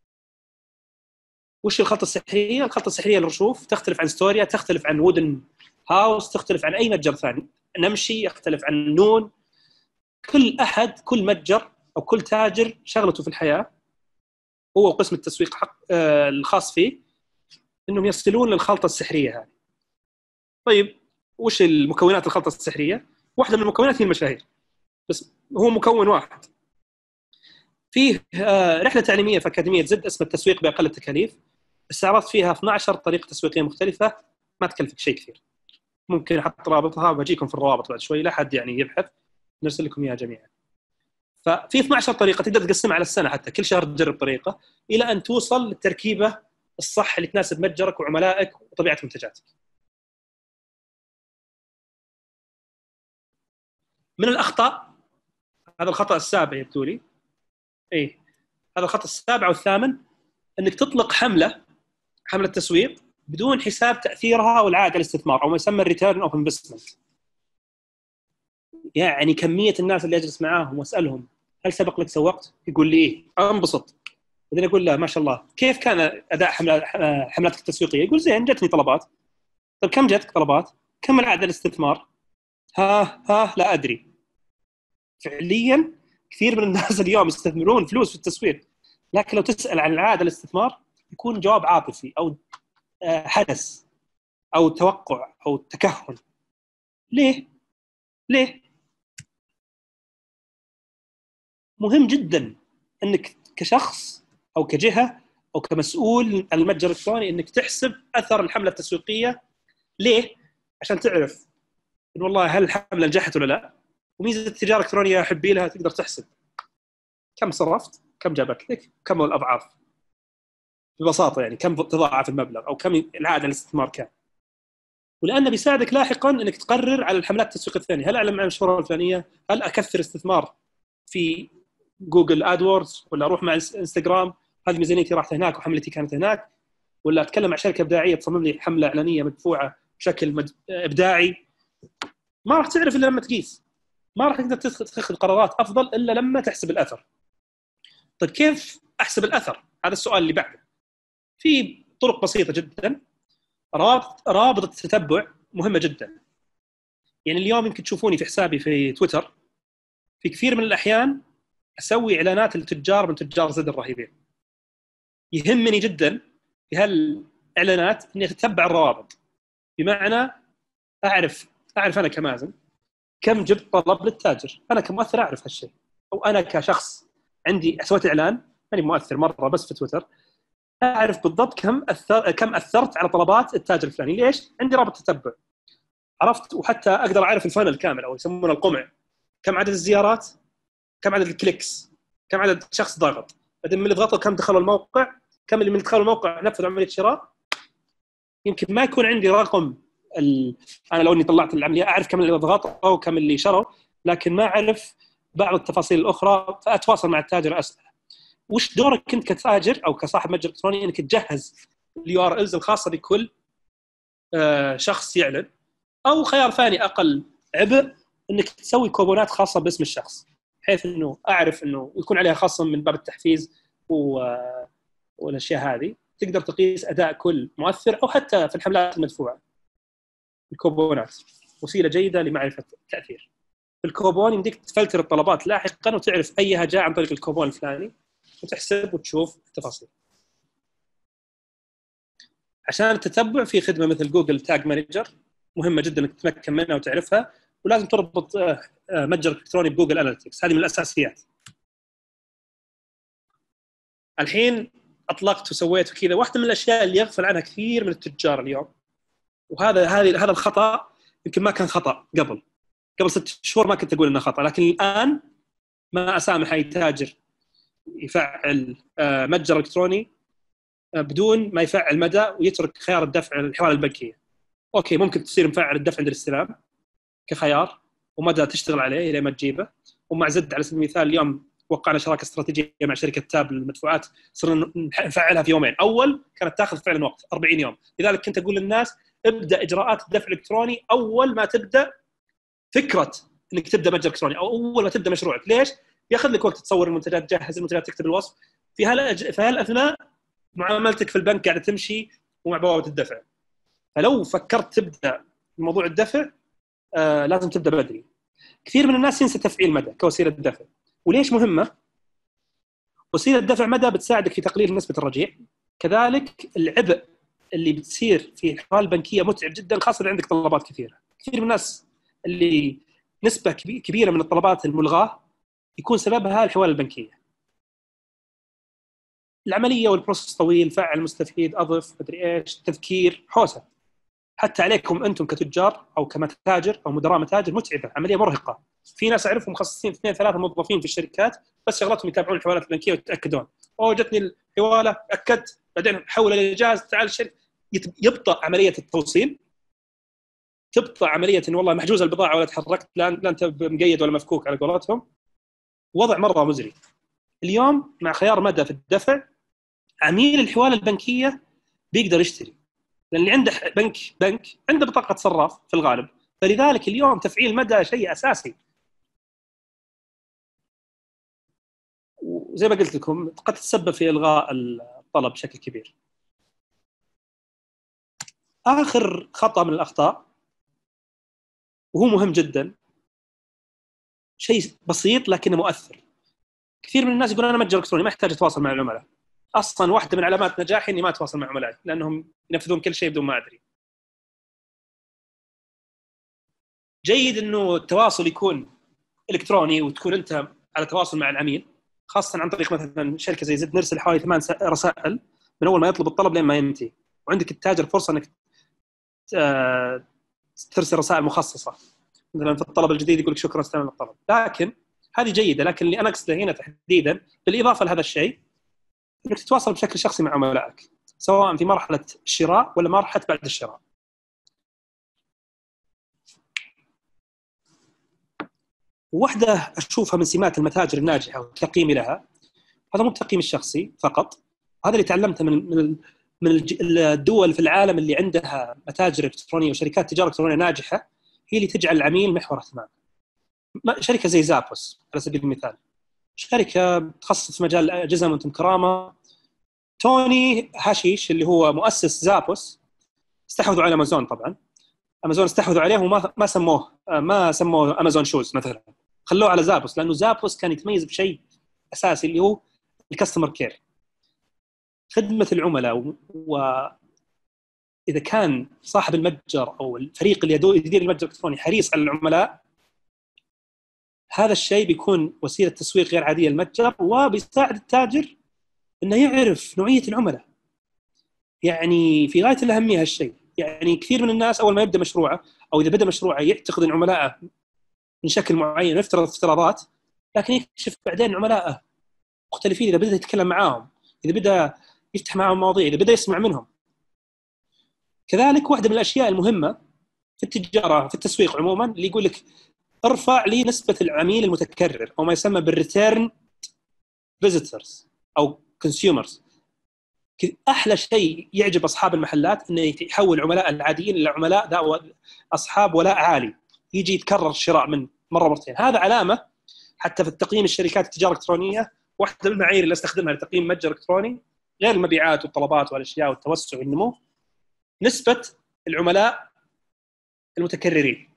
وش الخلطة السحرية؟ الخلطة السحرية الرشوف تختلف عن ستوريا، تختلف عن وودن هاوس، تختلف عن أي متجر ثاني، نمشي يختلف عن نون. كل أحد كل متجر أو كل تاجر شغلته في الحياة هو قسم التسويق حق آه الخاص فيه إنهم يصلون للخلطة السحرية هذه. طيب وش المكونات الخلطة السحرية؟ واحدة من المكونات هي المشاهير، بس هو مكون واحد. فيه آه رحلة تعليمية في أكاديمية زد اسمها التسويق بأقل التكاليف، استعرضت فيها اثنتي عشرة طريقة تسويقية مختلفة، ما تكلفك شيء كثير. ممكن أحط رابطها وبجيكم في الروابط بعد شوي، لا حد يعني يبحث نرسل لكم إياها جميعا. ففي اثنتي عشرة طريقة تقدر تقسمها على السنة، حتى كل شهر تجرب طريقة إلى أن توصل للتركيبة الصح اللي تناسب متجرك وعملائك وطبيعة منتجاتك. من الأخطاء، هذا الخطأ السابع يبدو لي، إيه هذا الخطأ السابع والثامن، أنك تطلق حملة حملة تسويق بدون حساب تأثيرها والعائد الاستثمار أو ما يسمى الريتيرن أوف انفستمنت. يعني كمية الناس اللي أجلس معاهم وأسألهم هل سبق لك سوقت؟ يقول لي إيه، أنبسط. بعدين أقول له ما شاء الله كيف كان أداء حملاتك التسويقية؟ يقول زين جتني طلبات. طيب كم جتك طلبات؟ كم العائد الاستثمار؟ ها ها لا أدري. فعليا كثير من الناس اليوم يستثمرون فلوس في التسويق، لكن لو تسأل عن العائد الاستثمار يكون جواب عاطفي أو حدث أو توقع أو تكهن. ليه؟ ليه؟ مهم جدا أنك كشخص أو كجهة أو كمسؤول عن المتجر الإلكتروني أنك تحسب أثر الحملة التسويقية. ليه؟ عشان تعرف إن والله هل الحملة نجحت ولا لا. وميزة التجارة الإلكترونية أحبي لها تقدر تحسب كم صرفت، كم جابت لك، كم الأضعاف ببساطة، يعني كم تضاعف المبلغ أو كم العائد على الاستثمار كان. ولأنه بيساعدك لاحقاً أنك تقرر على الحملات التسويق الثانية، هل أعلن مع المشهورة الفلانية، هل أكثر استثمار في جوجل آدوردز ولا أروح مع إنستغرام، هذه ميزانيتي راحت هناك وحملتي كانت هناك، ولا أتكلم مع شركة إبداعية تصمم لي حملة إعلانية مدفوعة بشكل مد... إبداعي ما راح تعرف الا لما تقيس، ما راح تقدر تتخذ قرارات افضل الا لما تحسب الاثر. طيب كيف احسب الاثر؟ هذا السؤال اللي بعده. في طرق بسيطه جدا. رابط رابط التتبع مهمه جدا. يعني اليوم يمكن تشوفوني في حسابي في تويتر في كثير من الاحيان اسوي اعلانات للتجار من تجار زد الرهيبين. يهمني جدا في هالاعلانات اني اتتبع الروابط، بمعنى اعرف اعرف انا كمازن كم جبت طلب للتاجر، انا كمؤثر اعرف هالشيء، او انا كشخص عندي سويت اعلان ماني مؤثر مره بس في تويتر اعرف بالضبط كم اثر كم اثرت على طلبات التاجر الفلاني. ليش؟ عندي رابط تتبع، عرفت؟ وحتى اقدر اعرف الفانل كامل او يسمونه القمع، كم عدد الزيارات، كم عدد الكليكس، كم عدد شخص ضغط، بعدين من اللي ضغطوا كم دخلوا الموقع، كم اللي من دخلوا الموقع نفذوا عمليه شراء. يمكن ما يكون عندي رقم ال... انا لو اني طلعت العمليه اعرف كم اللي ضغطوا وكم اللي شروا، لكن ما اعرف بعض التفاصيل الاخرى، فاتواصل مع التاجر اسرع. وش دورك انت كتاجر او كصاحب متجر الكتروني؟ انك تجهز اليو ار الز الخاصه بكل آه شخص يعلن، او خيار ثاني اقل عبء انك تسوي كوبونات خاصه باسم الشخص، بحيث انه اعرف انه يكون عليها خصم من باب التحفيز و... والاشياء هذه. تقدر تقيس اداء كل مؤثر، او حتى في الحملات المدفوعه الكوبونات وسيله جيده لمعرفه التاثير. في الكوبون يمديك تفلتر الطلبات لاحقا وتعرف ايها جاء عن طريق الكوبون الفلاني وتحسب وتشوف التفاصيل. عشان التتبع في خدمه مثل جوجل تاج مانجر مهمه جدا انك تتمكن منها وتعرفها، ولازم تربط متجر الكتروني بجوجل اناليتكس، هذه من الاساسيات. الحين اطلقت وسويت وكذا، واحده من الاشياء اللي يغفل عنها كثير من التجار اليوم، وهذا هذه هذا الخطا يمكن ما كان خطا قبل قبل ست شهور ما كنت اقول انه خطا، لكن الان ما اسامح اي تاجر يفعل متجر الكتروني بدون ما يفعل مدى ويترك خيار الدفع الحوالة البنكيه. اوكي ممكن تصير مفعل الدفع عند الاستلام كخيار ومدى تشتغل عليه الى ما تجيبه. ومع زد على سبيل المثال اليوم وقعنا شراكه استراتيجيه مع شركه تاب للمدفوعات، صرنا نفعلها في يومين، اول كانت تاخذ فعلا وقت أربعين يوم. لذلك كنت اقول للناس ابدا اجراءات الدفع الالكتروني اول ما تبدا فكره انك تبدا متجر الكتروني، او اول ما تبدا مشروعك. ليش؟ ياخذ لك وقت تصور المنتجات، تجهز المنتجات، تكتب الوصف. في هالأج... في هالاثناء معاملتك في البنك قاعده تمشي ومع بوابه الدفع. فلو فكرت تبدا موضوع الدفع آه لازم تبدا بدري. كثير من الناس ينسى تفعيل مدى كوسيله دفع. وليش مهمه؟ وسيله دفع مدى بتساعدك في تقليل نسبه الرجيع، كذلك العبء اللي بتصير في الحوالة البنكيه متعب جدا، خاصه اذا عندك طلبات كثيره. كثير من الناس اللي نسبه كبيره من الطلبات الملغاه يكون سببها الحوالة البنكيه. العمليه والبروسس طويل، فعل مستفيد، اضف مدري ايش، تذكير، حوسه. حتى عليكم انتم كتجار او كمتاجر او مدراء متاجر متعبه، عمليه مرهقه. في ناس اعرفهم مخصصين اثنين ثلاثه موظفين في الشركات بس شغلتهم يتابعون الحوالات البنكيه ويتاكدون اوه جتني الحواله، اكدت، بعدين حول الى جهاز، تعال الشركه. يبطأ عمليه التوصيل، تبطأ عمليه ان والله محجوزه البضاعه ولا تحركت، لا انت مقيد ولا مفكوك على قولتهم. وضع مره مزري. اليوم مع خيار مدى في الدفع عميل الحواله البنكيه بيقدر يشتري، لان اللي عنده بنك بنك عنده بطاقه صراف في الغالب، فلذلك اليوم تفعيل مدى شيء اساسي. وزي ما قلت لكم قد تسبب في الغاء الطلب بشكل كبير. اخر خطا من الاخطاء وهو مهم جدا، شيء بسيط لكنه مؤثر. كثير من الناس يقولون انا متجر الكتروني ما احتاج اتواصل مع العملاء. اصلا واحده من علامات نجاحي اني ما اتواصل مع عملائي، لانهم ينفذون كل شيء بدون ما ادري. جيد انه التواصل يكون الكتروني وتكون انت على تواصل مع العميل، خاصه عن طريق مثلا شركه زي زد نرسل حوالي ثمان رسائل من اول ما يطلب الطلب لين ما ينتهي، وعندك التاجر فرصه انك ترسل رسائل مخصصه مثلا في الطلب الجديد يقول لك شكرا استلم الطلب. لكن هذه جيده، لكن اللي انا اقصده هنا تحديدا بالاضافه لهذا الشيء انك تتواصل بشكل شخصي مع عملائك، سواء في مرحله الشراء ولا مرحله بعد الشراء. واحدة أشوفها من سمات المتاجر الناجحة وتقييمي لها، هذا مو التقييم الشخصي فقط، هذا اللي تعلمته من من من الدول في العالم اللي عندها متاجر إلكترونية وشركات تجارة إلكترونية ناجحة، هي اللي تجعل العميل محور اهتمام. شركه زي زابوس على سبيل المثال، شركه تخصص في مجال الاجهزه من كرامه. توني هاشيش اللي هو مؤسس زابوس استحوذوا على امازون. طبعا امازون استحوذوا عليه وما ما سموه ما سموه امازون شوز مثلا، خلوه على زابوس، لانه زابوس كان يتميز بشيء اساسي اللي هو الكاستمر كير، خدمه العملاء. واذا كان صاحب المتجر او الفريق اللي يدير المتجر الالكتروني حريص على العملاء، هذا الشيء بيكون وسيله تسويق غير عاديه للمتجر، وبيساعد التاجر انه يعرف نوعيه العملاء. يعني في غايه الاهميه هالشيء. يعني كثير من الناس اول ما يبدا مشروعه او اذا بدا مشروعه يعتقد ان عملائه من شكل معين، يفترض افتراضات، لكن يكتشف بعدين عملائه مختلفين اذا بدا يتكلم معاهم، اذا بدا يفتح معهم مواضيع، اذا بدا يسمع منهم. كذلك واحده من الاشياء المهمه في التجاره في التسويق عموما اللي يقول لك ارفع لي نسبه العميل المتكرر او ما يسمى بالريتيرن فيزيتورز او كونسيومرز. احلى شيء يعجب اصحاب المحلات انه يحول العملاء العاديين الى عملاء ذا اصحاب ولاء عالي، يجي يتكرر الشراء من مره مرتين. هذا علامه حتى في التقييم الشركات التجاره الالكترونيه، واحده من المعايير اللي استخدمها لتقييم متجر الكتروني غير المبيعات والطلبات والاشياء والتوسع والنمو، نسبه العملاء المتكررين.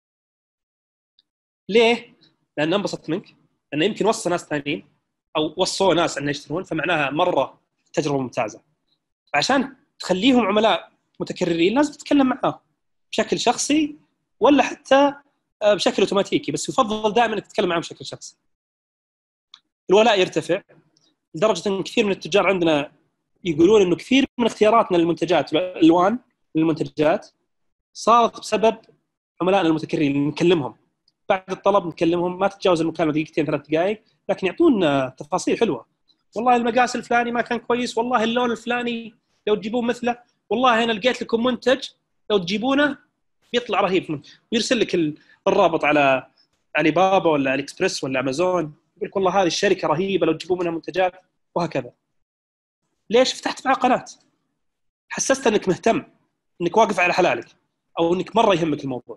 ليه؟ لان انبسط منك، لان يمكن وصى ناس ثانيين او وصوا ناس ان يشترون، فمعناها مره تجربه ممتازه. عشان تخليهم عملاء متكررين لازم تتكلم معهم بشكل شخصي ولا حتى بشكل اوتوماتيكي، بس يفضل دائما انك تتكلم معهم بشكل شخصي. الولاء يرتفع لدرجه ان كثير من التجار عندنا يقولون انه كثير من اختياراتنا للمنتجات الالوان للمنتجات صارت بسبب عملائنا المتكررين. نكلمهم بعد الطلب، نكلمهم ما تتجاوز المكالمه دقيقتين ثلاث دقائق، لكن يعطونا تفاصيل حلوه. والله المقاس الفلاني ما كان كويس، والله اللون الفلاني لو تجيبون مثله، والله انا لقيت لكم منتج لو تجيبونه بيطلع رهيب، ويرسل لك الرابط على علي بابا ولا علي اكسبرس ولا امازون، يقول لك والله هذه الشركه رهيبه لو تجيبون منها منتجات، وهكذا. ليش؟ فتحت معه قناه، حسست انك مهتم، انك واقف على حلالك، او انك مره يهمك الموضوع.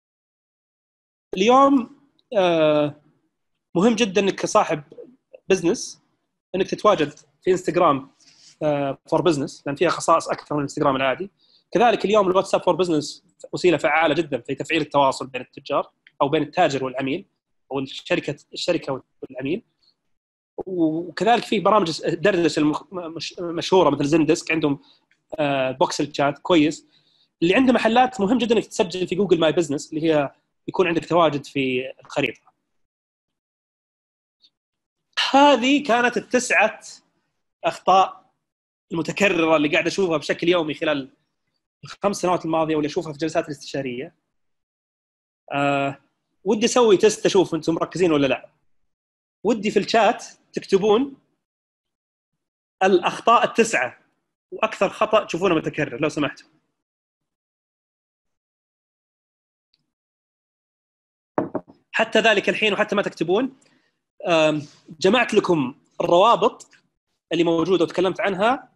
اليوم آه مهم جدا انك كصاحب بزنس انك تتواجد في انستغرام فور بزنس، لان فيها خصائص اكثر من الانستغرام العادي. كذلك اليوم الواتساب فور بزنس وسيله فعاله جدا في تفعيل التواصل بين التجار او بين التاجر والعميل او الشركه الشركه والعميل. وكذلك في برامج دردشه مشهوره مثل زندسك، عندهم بوكس الشات كويس. اللي عنده محلات مهم جدا انك تسجل في جوجل ماي بزنس، اللي هي يكون عندك تواجد في الخريطه. هذه كانت التسعه اخطاء المتكرره اللي قاعد اشوفها بشكل يومي خلال الخمس سنوات الماضيه، واللي اشوفها في جلسات الاستشاريه. أه ودي اسوي تست اشوف انتم مركزين ولا لا. ودي في الشات تكتبون الاخطاء التسعه واكثر خطا تشوفونه متكرر لو سمحتوا. حتى ذلك الحين وحتى ما تكتبون، جمعت لكم الروابط اللي موجوده وتكلمت عنها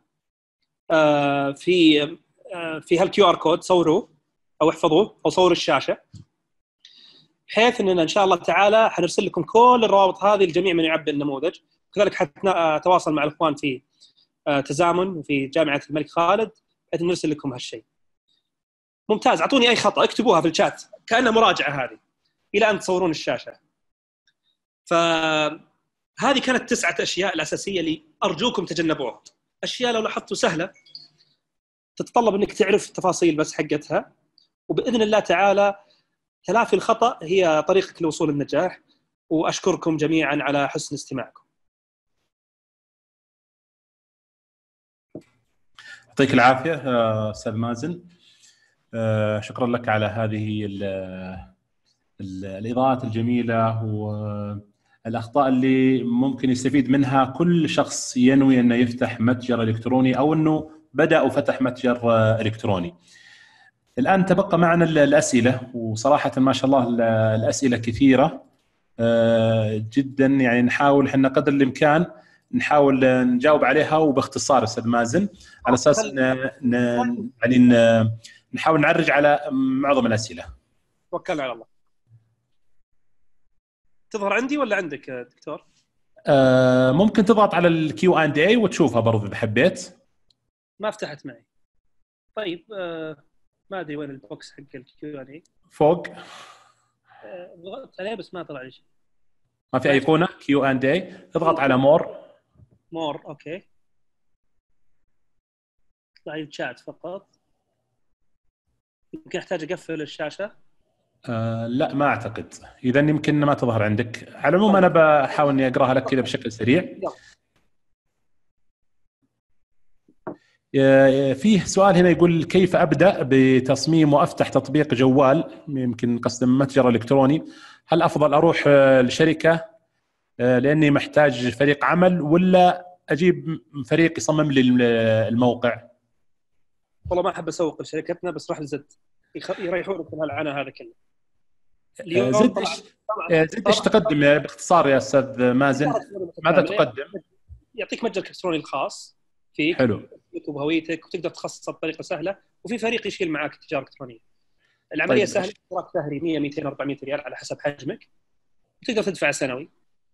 في في هالكيو ار كود. صوروه او احفظوه او صوروا الشاشه، بحيث اننا ان شاء الله تعالى حنرسل لكم كل الروابط هذه لجميع من يعبئ النموذج. كذلك حتواصل مع الاخوان في تزامن وفي جامعه الملك خالد بحيث نرسل لكم هالشيء. ممتاز، اعطوني اي خطا اكتبوها في الشات كانها مراجعه هذه الى ان تصورون الشاشه. فهذه كانت تسعه اشياء الاساسيه اللي ارجوكم تجنبوها. اشياء لو لاحظتوا سهله، تتطلب انك تعرف التفاصيل بس حقتها، وباذن الله تعالى تلافي الخطا هي طريقك لوصول النجاح. واشكركم جميعا على حسن استماعكم. يعطيك العافيه استاذ مازن، شكرا لك على هذه الاضاءات الجميله والاخطاء اللي ممكن يستفيد منها كل شخص ينوي انه يفتح متجر الكتروني او انه بدا وفتح متجر الكتروني. الان تبقى معنا الاسئله، وصراحه ما شاء الله الاسئله كثيره جدا، يعني نحاول احنا قدر الامكان نحاول نجاوب عليها وباختصار استاذ مازن، على اساس ان يعني نحاول نعرج على معظم الاسئله. توكلنا على الله. تظهر عندي ولا عندك دكتور؟ آه ممكن تضغط على الكيو اند اي وتشوفها برضو اذا حبيت. ما فتحت معي. طيب آه ما ادري وين البوكس حق الكيو اند اي. فوق آه ضغطت عليه بس ما طلع لي شيء. ما في ايقونه كيو اند اي، اضغط على مور. مور اوكي. طلع لي الشات فقط. يمكن احتاج اقفل الشاشه. آه لا ما اعتقد، اذا يمكن ما تظهر عندك. على العموم انا بحاول اني اقراها لك كذا بشكل سريع. فيه سؤال هنا يقول كيف ابدا بتصميم وافتح تطبيق جوال، يمكن قصد متجر الكتروني. هل افضل اروح لشركه لاني محتاج فريق عمل، ولا اجيب فريق يصمم لي الموقع؟ والله ما احب اسوق لشركتنا، بس راح لزد يريحونك من العناء هذا كله. زد ايش زد ايش تقدم باختصار يا استاذ مازن؟ ماذا تقدم؟ يعطيك متجر الكتروني الخاص فيك، حلو، وبهويتك، وتقدر تخصصه بطريقه سهله، وفي فريق يشيل معاك التجاره الالكترونيه. العمليه طيب سهله، اشتراك شهري مية مئتين أربعمئة ريال على حسب حجمك، وتقدر تدفع سنوي.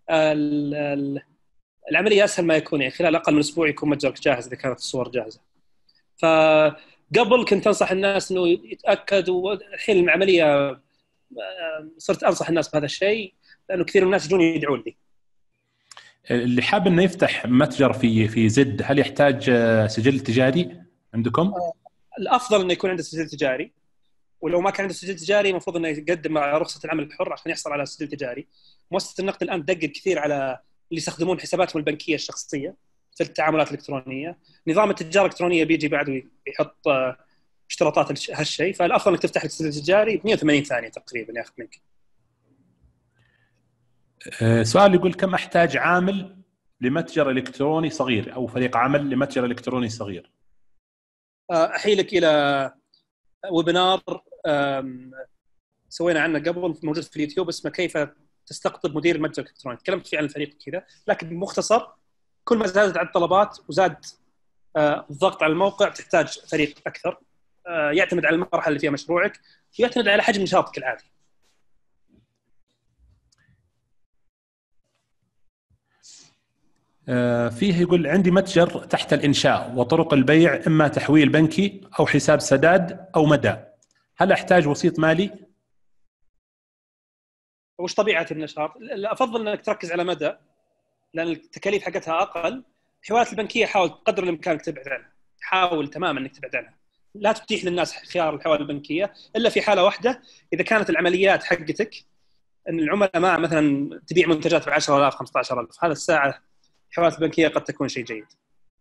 العمليه اسهل ما يكون، يعني خلال اقل من اسبوع يكون متجرك جاهز اذا كانت الصور جاهزه. فقبل كنت انصح الناس انه يتاكدوا، والحين العمليه صرت انصح الناس بهذا الشيء، لانه كثير من الناس يجون يدعون لي. اللي حاب انه يفتح متجر في في زد، هل يحتاج سجل تجاري عندكم؟ الافضل انه يكون عنده سجل تجاري، ولو ما كان عنده سجل تجاري المفروض انه يقدم على رخصه العمل الحر عشان يحصل على سجل تجاري. مؤسسه النقد الان تدقق كثير على اللي يستخدمون حساباتهم البنكيه الشخصيه في التعاملات الالكترونيه. نظام التجاره الالكترونيه بيجي بعده يحط اشتراطات هالشيء، فالافضل انك تفتح لك سجل تجاري ب مئة وثمانين ثانيه تقريبا ياخذ منك. سؤال يقول كم احتاج عامل لمتجر الكتروني صغير، او فريق عمل لمتجر الكتروني صغير؟ احيلك الى ويبينار سوينا عنه قبل، موجود في اليوتيوب، اسمه كيف تستقطب مدير المتجر الالكتروني. تكلمت فيه عن الفريق كذا، لكن بمختصر كل ما زادت عدد الطلبات وزاد الضغط على الموقع تحتاج فريق اكثر. يعتمد على المرحله اللي فيها مشروعك، ويعتمد على حجم نشاطك العادي. فيه يقول عندي متجر تحت الإنشاء وطرق البيع إما تحويل بنكي أو حساب سداد أو مدى، هل أحتاج وسيط مالي؟ وش طبيعة النشاط؟ أفضل أنك تركز على مدى، لأن التكاليف حقتها أقل. الحوالات البنكية حاول قدر الإمكان أنك تبعد عنها، حاول تماما أنك تبعد عنها. لا تتيح للناس خيار الحوالات البنكية إلا في حالة واحدة، إذا كانت العمليات حقتك أن العملاء ما مثلا تبيع منتجات ب عشرة آلاف خمسة عشر ألف، هذا الساعة الحوالات البنكية قد تكون شيء جيد.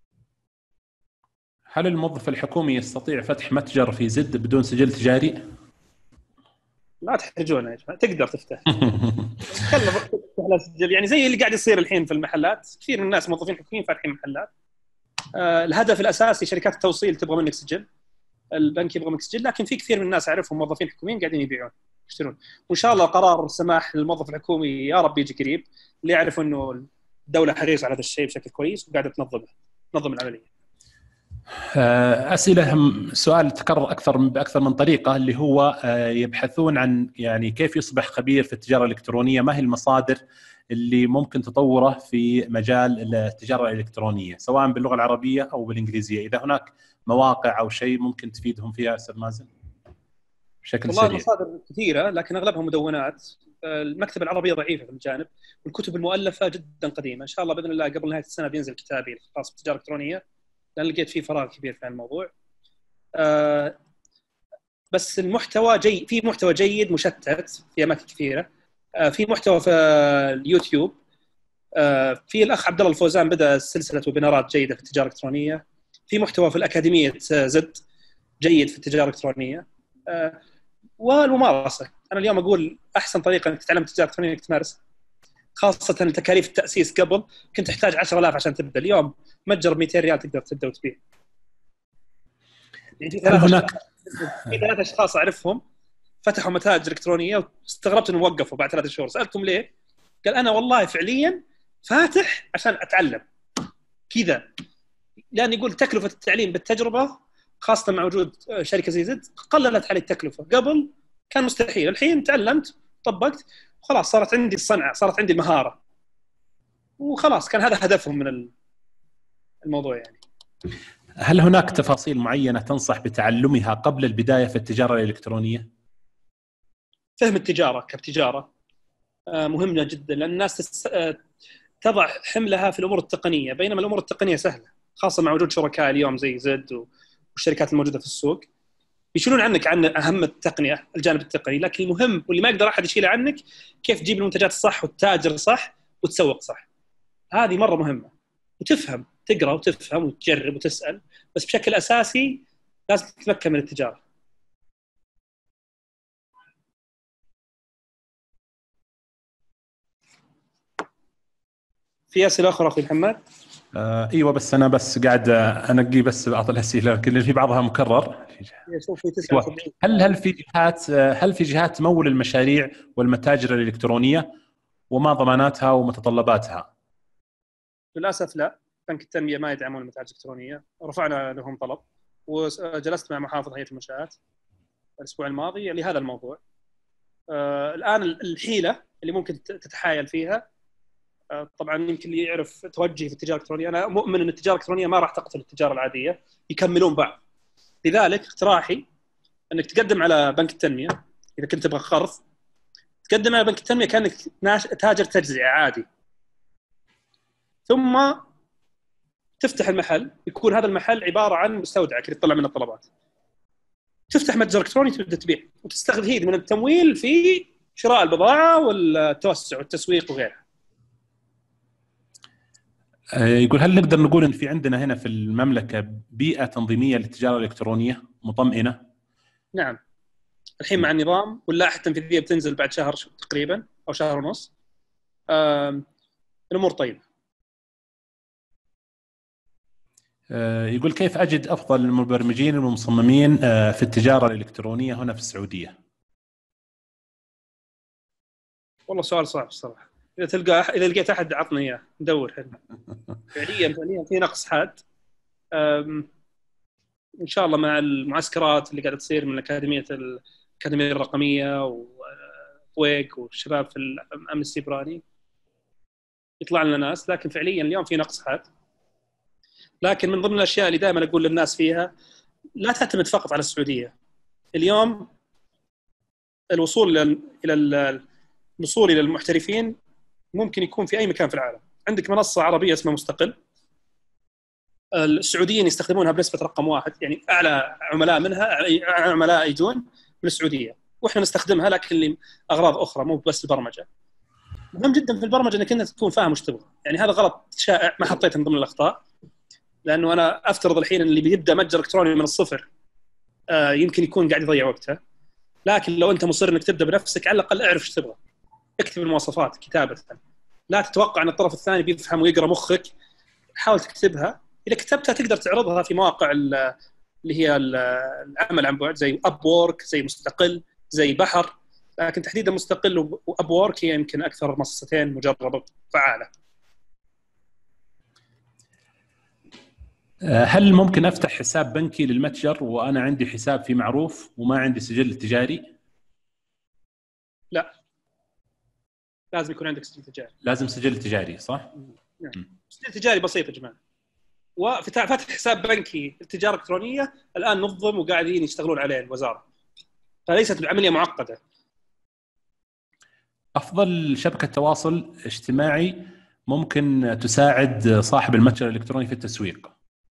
هل الموظف الحكومي يستطيع فتح متجر في زد بدون سجل تجاري؟ لا تحرجونا يا جماعة، تقدر تفتح. يعني زي اللي قاعد يصير الحين في المحلات، كثير من الناس موظفين حكوميين فاتحين محلات. آه الهدف الأساسي شركات التوصيل تبغى منك سجل، البنك يبغى منك سجل، لكن في كثير من الناس أعرفهم موظفين حكوميين قاعدين يبيعون يشترون. وإن شاء الله قرار السماح للموظف الحكومي يا رب يجي قريب، اللي يعرف إنه الدولة حريصة على هذا الشيء بشكل كويس وقاعدة تنظمه تنظم العملية. أسئلة سؤال تكرر أكثر بأكثر من طريقة، اللي هو يبحثون عن يعني كيف يصبح خبير في التجارة الإلكترونية، ما هي المصادر اللي ممكن تطوره في مجال التجارة الإلكترونية سواء باللغة العربية أو بالإنجليزية؟ إذا هناك مواقع أو شيء ممكن تفيدهم فيها أستاذ مازن بشكل والله سريع. المصادر كثيرة لكن أغلبها مدونات. المكتبة العربية ضعيفة في الجانب، والكتب المؤلفة جدا قديمة. إن شاء الله بإذن الله قبل نهاية السنة بينزل كتابي الخاص بالتجارة الإلكترونية، لأن لقيت فيه فراغ كبير في الموضوع. آه بس المحتوى جي في محتوى جيد مشتت في أماكن كثيرة. آه في محتوى في اليوتيوب. آه في الأخ عبد الله الفوزان بدأ سلسلة ويبينارات جيدة في التجارة الإلكترونية. في محتوى في الأكاديمية زد جيد في التجارة الإلكترونية. آه والممارسة، أنا اليوم أقول أحسن طريقة أنك تتعلم التجارة الإلكترونية أنك تمارس، خاصة تكاليف التأسيس. قبل كنت تحتاج عشرة آلاف عشان تبدأ، اليوم متجر ب مئتين ريال تقدر تبدأ وتبيع. يعني في ثلاثة هناك في ثلاثة أشخاص أعرفهم فتحوا متاجر إلكترونية واستغربت إنهم وقفوا بعد ثلاثة شهور. سألتهم ليه؟ قال أنا والله فعليا فاتح عشان أتعلم كذا، لأن يقول تكلفة التعليم بالتجربة خاصة مع وجود شركة زي زد قللت علي التكلفة. قبل كان مستحيل. الحين تعلمت، طبقت، وخلاص صارت عندي الصنعه، صارت عندي المهاره، وخلاص كان هذا هدفهم من الموضوع يعني. هل هناك تفاصيل معينة تنصح بتعلمها قبل البداية في التجارة الإلكترونية؟ فهم التجاره كتجاره مهمه جدا، لان الناس تس... تضع حملها في الامور التقنيه، بينما الامور التقنيه سهله، خاصه مع وجود شركاء اليوم زي زد والشركات الموجوده في السوق يشيلون عنك عن اهم التقنيه، الجانب التقني. لكن المهم واللي ما يقدر احد يشيله عنك كيف تجيب المنتجات الصح وتتاجر صح وتسوق صح. هذه مره مهمه، وتفهم، تقرا وتفهم وتجرب وتسال، بس بشكل اساسي لازم تتمكن من التجاره. في اسئله اخرى اخوي محمد؟ آه ايوه، بس انا بس قاعد انقي بس بعض الاسئله، لكن في بعضها مكرر. شوف في تسعة وسبعين. هل هل في جهات هل في جهات تمول المشاريع والمتاجر الالكترونيه، وما ضماناتها ومتطلباتها؟ للاسف لا، بنك التنميه ما يدعمون المتاجر الالكترونيه. رفعنا لهم طلب، وجلست مع محافظ هيئه المنشات الاسبوع الماضي لهذا الموضوع. آه الان الحيله اللي ممكن تتحايل فيها، آه طبعا يمكن اللي يعرف توجهي في التجاره الالكترونيه، انا مؤمن ان التجاره الالكترونيه ما راح تقتل التجاره العاديه، يكملون بعض. لذلك اقتراحي انك تقدم على بنك التنميه اذا كنت تبغى قرض، تقدم على بنك التنميه كانك تاجر تجزئه عادي، ثم تفتح المحل. يكون هذا المحل عباره عن مستودع اللي تطلع منه الطلبات، تفتح متجر الكتروني تبدا تبيع، وتستفيد من التمويل في شراء البضاعه والتوسع والتسويق وغيرها. يقول هل نقدر نقول ان في عندنا هنا في المملكه بيئه تنظيميه للتجاره الالكترونيه مطمئنه؟ نعم، الحين مع النظام واللائحه التنفيذيه بتنزل بعد شهر تقريبا او شهر ونص، الامور طيبه. يقول كيف أجد أفضل المبرمجين والمصممين في التجارة الإلكترونية هنا في السعودية؟ والله سؤال صعب الصراحة. إذا تلقى إذا لقيت أحد عطني إياه ندور هنا. فعليا فعليا في نقص حاد. إن شاء الله مع المعسكرات اللي قاعدة تصير من الأكاديمية الأكاديمية الرقمية وويك والشباب في الأمن السيبراني يطلع لنا ناس، لكن فعليا اليوم في نقص حاد. لكن من ضمن الاشياء اللي دائما اقول للناس فيها، لا تعتمد فقط على السعوديه. اليوم الوصول الى الوصول الى المحترفين ممكن يكون في اي مكان في العالم. عندك منصه عربيه اسمها مستقل، السعوديين يستخدمونها بنسبه رقم واحد، يعني اعلى عملاء منها عملاء يجون من السعوديه، واحنا نستخدمها لكن لاغراض اخرى مو بس البرمجه. مهم جدا في البرمجه انك انت تكون فاهم وش تبغى، يعني هذا غلط شائع ما حطيته من ضمن الاخطاء، لانه انا افترض الحين ان اللي بيبدا متجر الكتروني من الصفر آه يمكن يكون قاعد يضيع وقته. لكن لو انت مصر انك تبدا بنفسك، على الاقل اعرف ايش تبغى، اكتب المواصفات كتابه، لا تتوقع ان الطرف الثاني بيفهم ويقرا مخك، حاول تكتبها. اذا كتبتها تقدر تعرضها في مواقع اللي هي العمل عن بعد زي اب وورك، زي مستقل، زي بحر. لكن تحديدا مستقل واب وورك هي يمكن اكثر منصتين مجربه فعاله. هل ممكن أفتح حساب بنكي للمتجر وأنا عندي حساب في معروف وما عندي سجل تجاري؟ لا، لازم يكون عندك سجل تجاري. لازم سجل تجاري صح؟ نعم. سجل تجاري بسيط يا جماعة. وفتح حساب بنكي للتجارة الإلكترونية الآن نظم وقاعدين يشتغلون عليه الوزارة، فليست بعملية معقدة. أفضل شبكة تواصل اجتماعي ممكن تساعد صاحب المتجر الإلكتروني في التسويق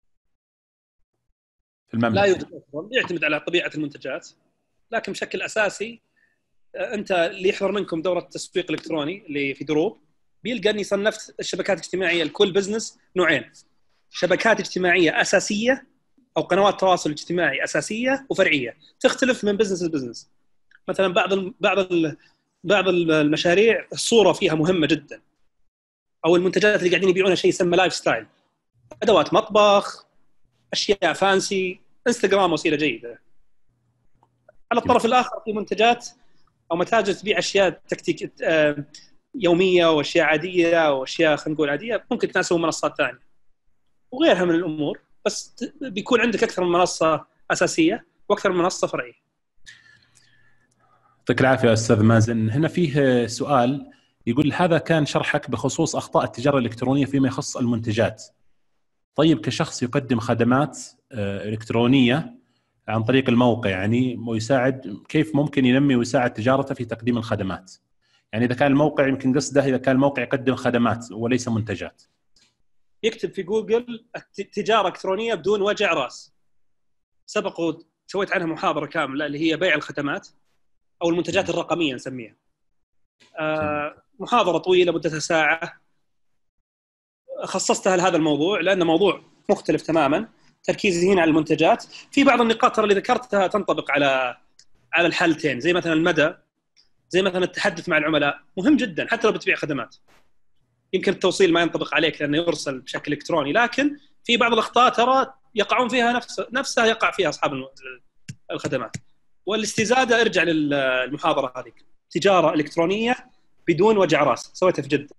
في المملكة؟ لا يوجد أفضل، يعتمد على طبيعة المنتجات، لكن بشكل أساسي أنت اللي يحضر منكم دورة التسويق الإلكتروني اللي في دروب بيلقى أني صنفت الشبكات الاجتماعية لكل بزنس نوعين: شبكات اجتماعية أساسية أو قنوات تواصل اجتماعي أساسية وفرعية، تختلف من بزنس لبزنس. مثلا بعض ال بعض ال بعض المشاريع الصورة فيها مهمة جدا، أو المنتجات اللي قاعدين يبيعونها شيء يسمى لايف ستايل، أدوات مطبخ، أشياء فانسي، انستغرام وسيلة جيدة. على الطرف الآخر في منتجات أو متاجر تبيع أشياء تكتيك يومية وأشياء عادية وأشياء خلينا نقول عادية، ممكن تناسب منصات ثانية وغيرها من الأمور، بس بيكون عندك أكثر من منصة أساسية وأكثر من منصة فرعية. يعطيك العافية أستاذ مازن. هنا فيه سؤال يقول هذا كان شرحك بخصوص أخطاء التجارة الإلكترونية فيما يخص المنتجات. طيب كشخص يقدم خدمات إلكترونية عن طريق الموقع يعني ويساعد، كيف ممكن ينمي ويساعد تجارته في تقديم الخدمات؟ يعني إذا كان الموقع، يمكن قصده إذا كان الموقع يقدم خدمات وليس منتجات. يكتب في جوجل تجارة إلكترونية بدون وجع راس. سبق سويت عنها محاضرة كاملة اللي هي بيع الخدمات أو المنتجات الرقمية نسميها. آه محاضرة طويلة مدتها ساعة خصصتها لهذا الموضوع لأنه موضوع مختلف تماما. تركيزي هنا على المنتجات. في بعض النقاط اللي ذكرتها تنطبق على على الحالتين، زي مثلا المدى، زي مثلا التحدث مع العملاء مهم جدا حتى لو بتبيع خدمات. يمكن التوصيل ما ينطبق عليك لأنه يرسل بشكل إلكتروني، لكن في بعض الأخطاء ترى يقعون فيها نفس نفسها يقع فيها أصحاب الخدمات. والاستزادة ارجع للمحاضرة هذه، تجارة إلكترونية بدون وجع راس، سويتها في جدة.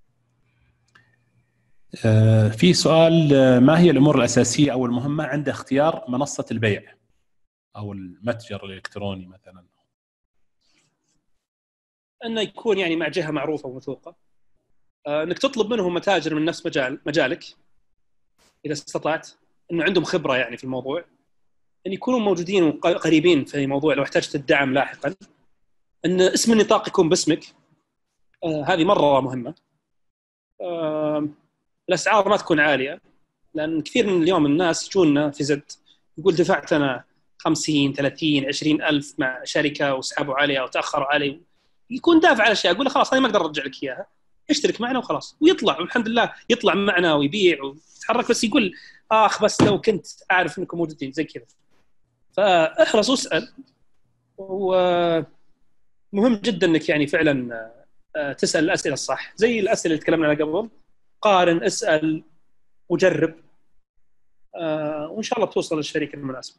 آه في سؤال، ما هي الأمور الأساسية أو المهمة عند اختيار منصة البيع أو المتجر الإلكتروني مثلا؟ أنه يكون يعني مع جهة معروفة وموثوقة، آه أنك تطلب منهم متاجر من نفس مجال مجالك إذا استطعت، أنه عندهم خبرة يعني في الموضوع، أن يكونوا موجودين وقريبين في موضوع لو احتجت الدعم لاحقا، أن اسم النطاق يكون باسمك. آه هذه مرة مهمة. آه الأسعار ما تكون عالية، لأن كثير من اليوم الناس يجونا في زد يقول دفعت أنا خمسين ثلاثين عشرين ألف مع شركة وسحبوا عليها وتأخروا علي، يكون دافع على أشياء، أقول له خلاص أنا ما أقدر أرجع لك إياها، اشترك معنا وخلاص، ويطلع والحمد لله يطلع معنا ويبيع ويتحرك، بس يقول آخ بس لو كنت أعرف أنكم موجودين زي كذا. فاحرص واسأل، ومهم جدا أنك يعني فعلا تسأل الأسئلة الصح، زي الأسئلة اللي تكلمنا عنها قبل. قارن، اسأل وجرب، آه وإن شاء الله توصل للشريك المناسب.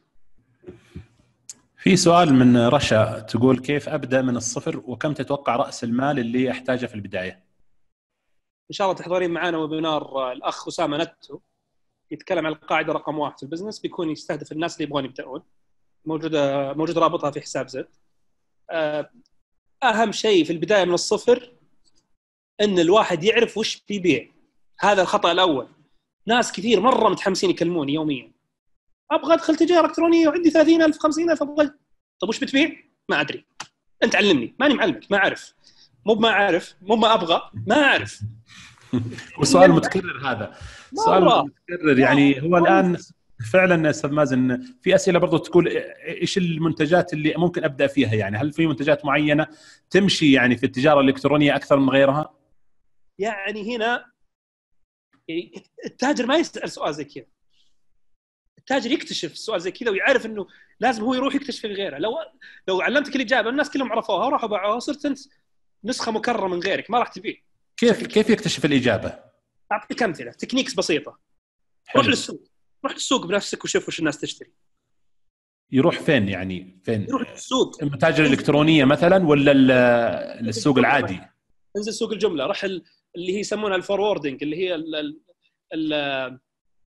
في سؤال من رشا تقول كيف أبدأ من الصفر وكم تتوقع رأس المال اللي أحتاجه في البداية؟ إن شاء الله تحضرين معنا ويبينار الأخ أسامة نتو يتكلم عن القاعدة رقم واحد في البزنس، بيكون يستهدف الناس اللي يبغون يبدأون. موجودة موجود رابطها في حساب زد. آه أهم شيء في البداية من الصفر أن الواحد يعرف وش بيبيع. هذا الخطأ الأول. ناس كثير مرة متحمسين يكلموني يوميا، ابغى ادخل تجاره الكترونيه وعندي ثلاثين ألف خمسين ألف ابغى. طب وش بتبيع؟ ما ادري، انت علمني، ماني معلمك، ما اعرف، مو ما اعرف، مو ما ابغى، ما اعرف. وسؤال متكرر هذا، سؤال متكرر يعني. هو الان فعلا استاذ مازن في اسئله برضو تقول ايش المنتجات اللي ممكن ابدا فيها؟ يعني هل في منتجات معينه تمشي يعني في التجاره الالكترونيه اكثر من غيرها؟ يعني هنا التاجر ما يسال سؤال زي كذا، التاجر يكتشف السؤال زي كذا ويعرف انه لازم هو يروح يكتشف غيره. لو لو علمتك الاجابه الناس كلهم عرفوها وراحوا باعوها، صرت انت نسخه مكرره من غيرك، ما راح تبيع. كيف كيف يكتشف الاجابه؟ اعطيك امثله، تكنيكس بسيطه. حلو. روح للسوق، روح للسوق بنفسك وشوف وش الناس تشتري. يروح فين يعني؟ فين؟ يروح للسوق، المتاجر الالكترونيه مثلا ولا السوق العادي؟ انزل سوق الجمله، راح اللي هي يسمونها الفوروردنج، اللي هي ال ال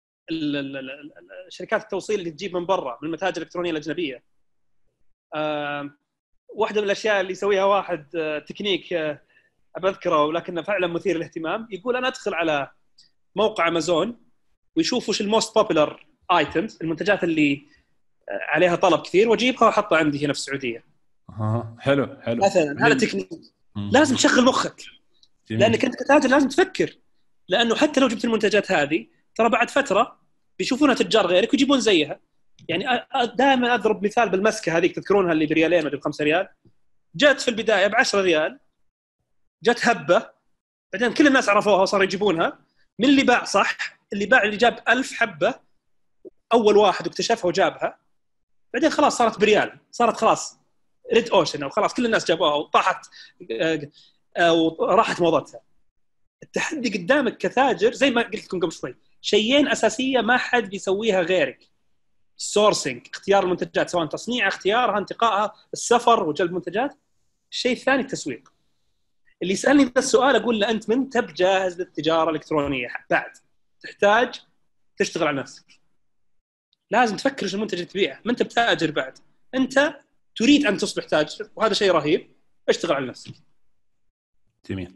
شركات التوصيل اللي تجيب من برا من المتاجر الالكترونيه الاجنبيه. أه واحده من الاشياء اللي يسويها واحد أه تكنيك أه اذكره ولكنه فعلا مثير للاهتمام، يقول انا ادخل على موقع امازون ويشوف وش الموست بوبولار ايتمز، المنتجات اللي عليها طلب كثير، واجيبها واحطها عندي هنا في السعوديه. اها حلو حلو. مثلا هذا تكنيك. لازم تشغل مخك، جميل. لانك انت كتاجر لازم تفكر، لانه حتى لو جبت المنتجات هذه ترى بعد فتره بيشوفونها تجار غيرك ويجيبون زيها. يعني دائما اضرب مثال بالمسكه هذيك، تذكرونها اللي بريالين ولا بخمسة ريال؟ جت في البدايه بعشرة ريال، جت هبه، بعدين كل الناس عرفوها وصاروا يجيبونها. من اللي باع صح؟ اللي باع اللي جاب ألف حبه اول واحد واكتشفها وجابها، بعدين خلاص صارت بريال، صارت خلاص ريد اوشن، او خلاص كل الناس جابوها وطاحت وراحت موضتها. التحدي قدامك كتاجر زي ما قلت لكم قبل شوي، شيئين اساسيه ما حد بيسويها غيرك: السورسنج، اختيار المنتجات، سواء تصنيعها، اختيارها، انتقائها، السفر وجلب منتجات. الشيء الثاني التسويق. اللي يسالني ذا السؤال اقول له انت من تب جاهز للتجاره الالكترونيه، بعد تحتاج تشتغل على نفسك. لازم تفكر ايش المنتج اللي تبيعه، ما انت بتاجر بعد، انت تريد ان تصبح تاجر وهذا شيء رهيب، اشتغل على نفسك. جميل.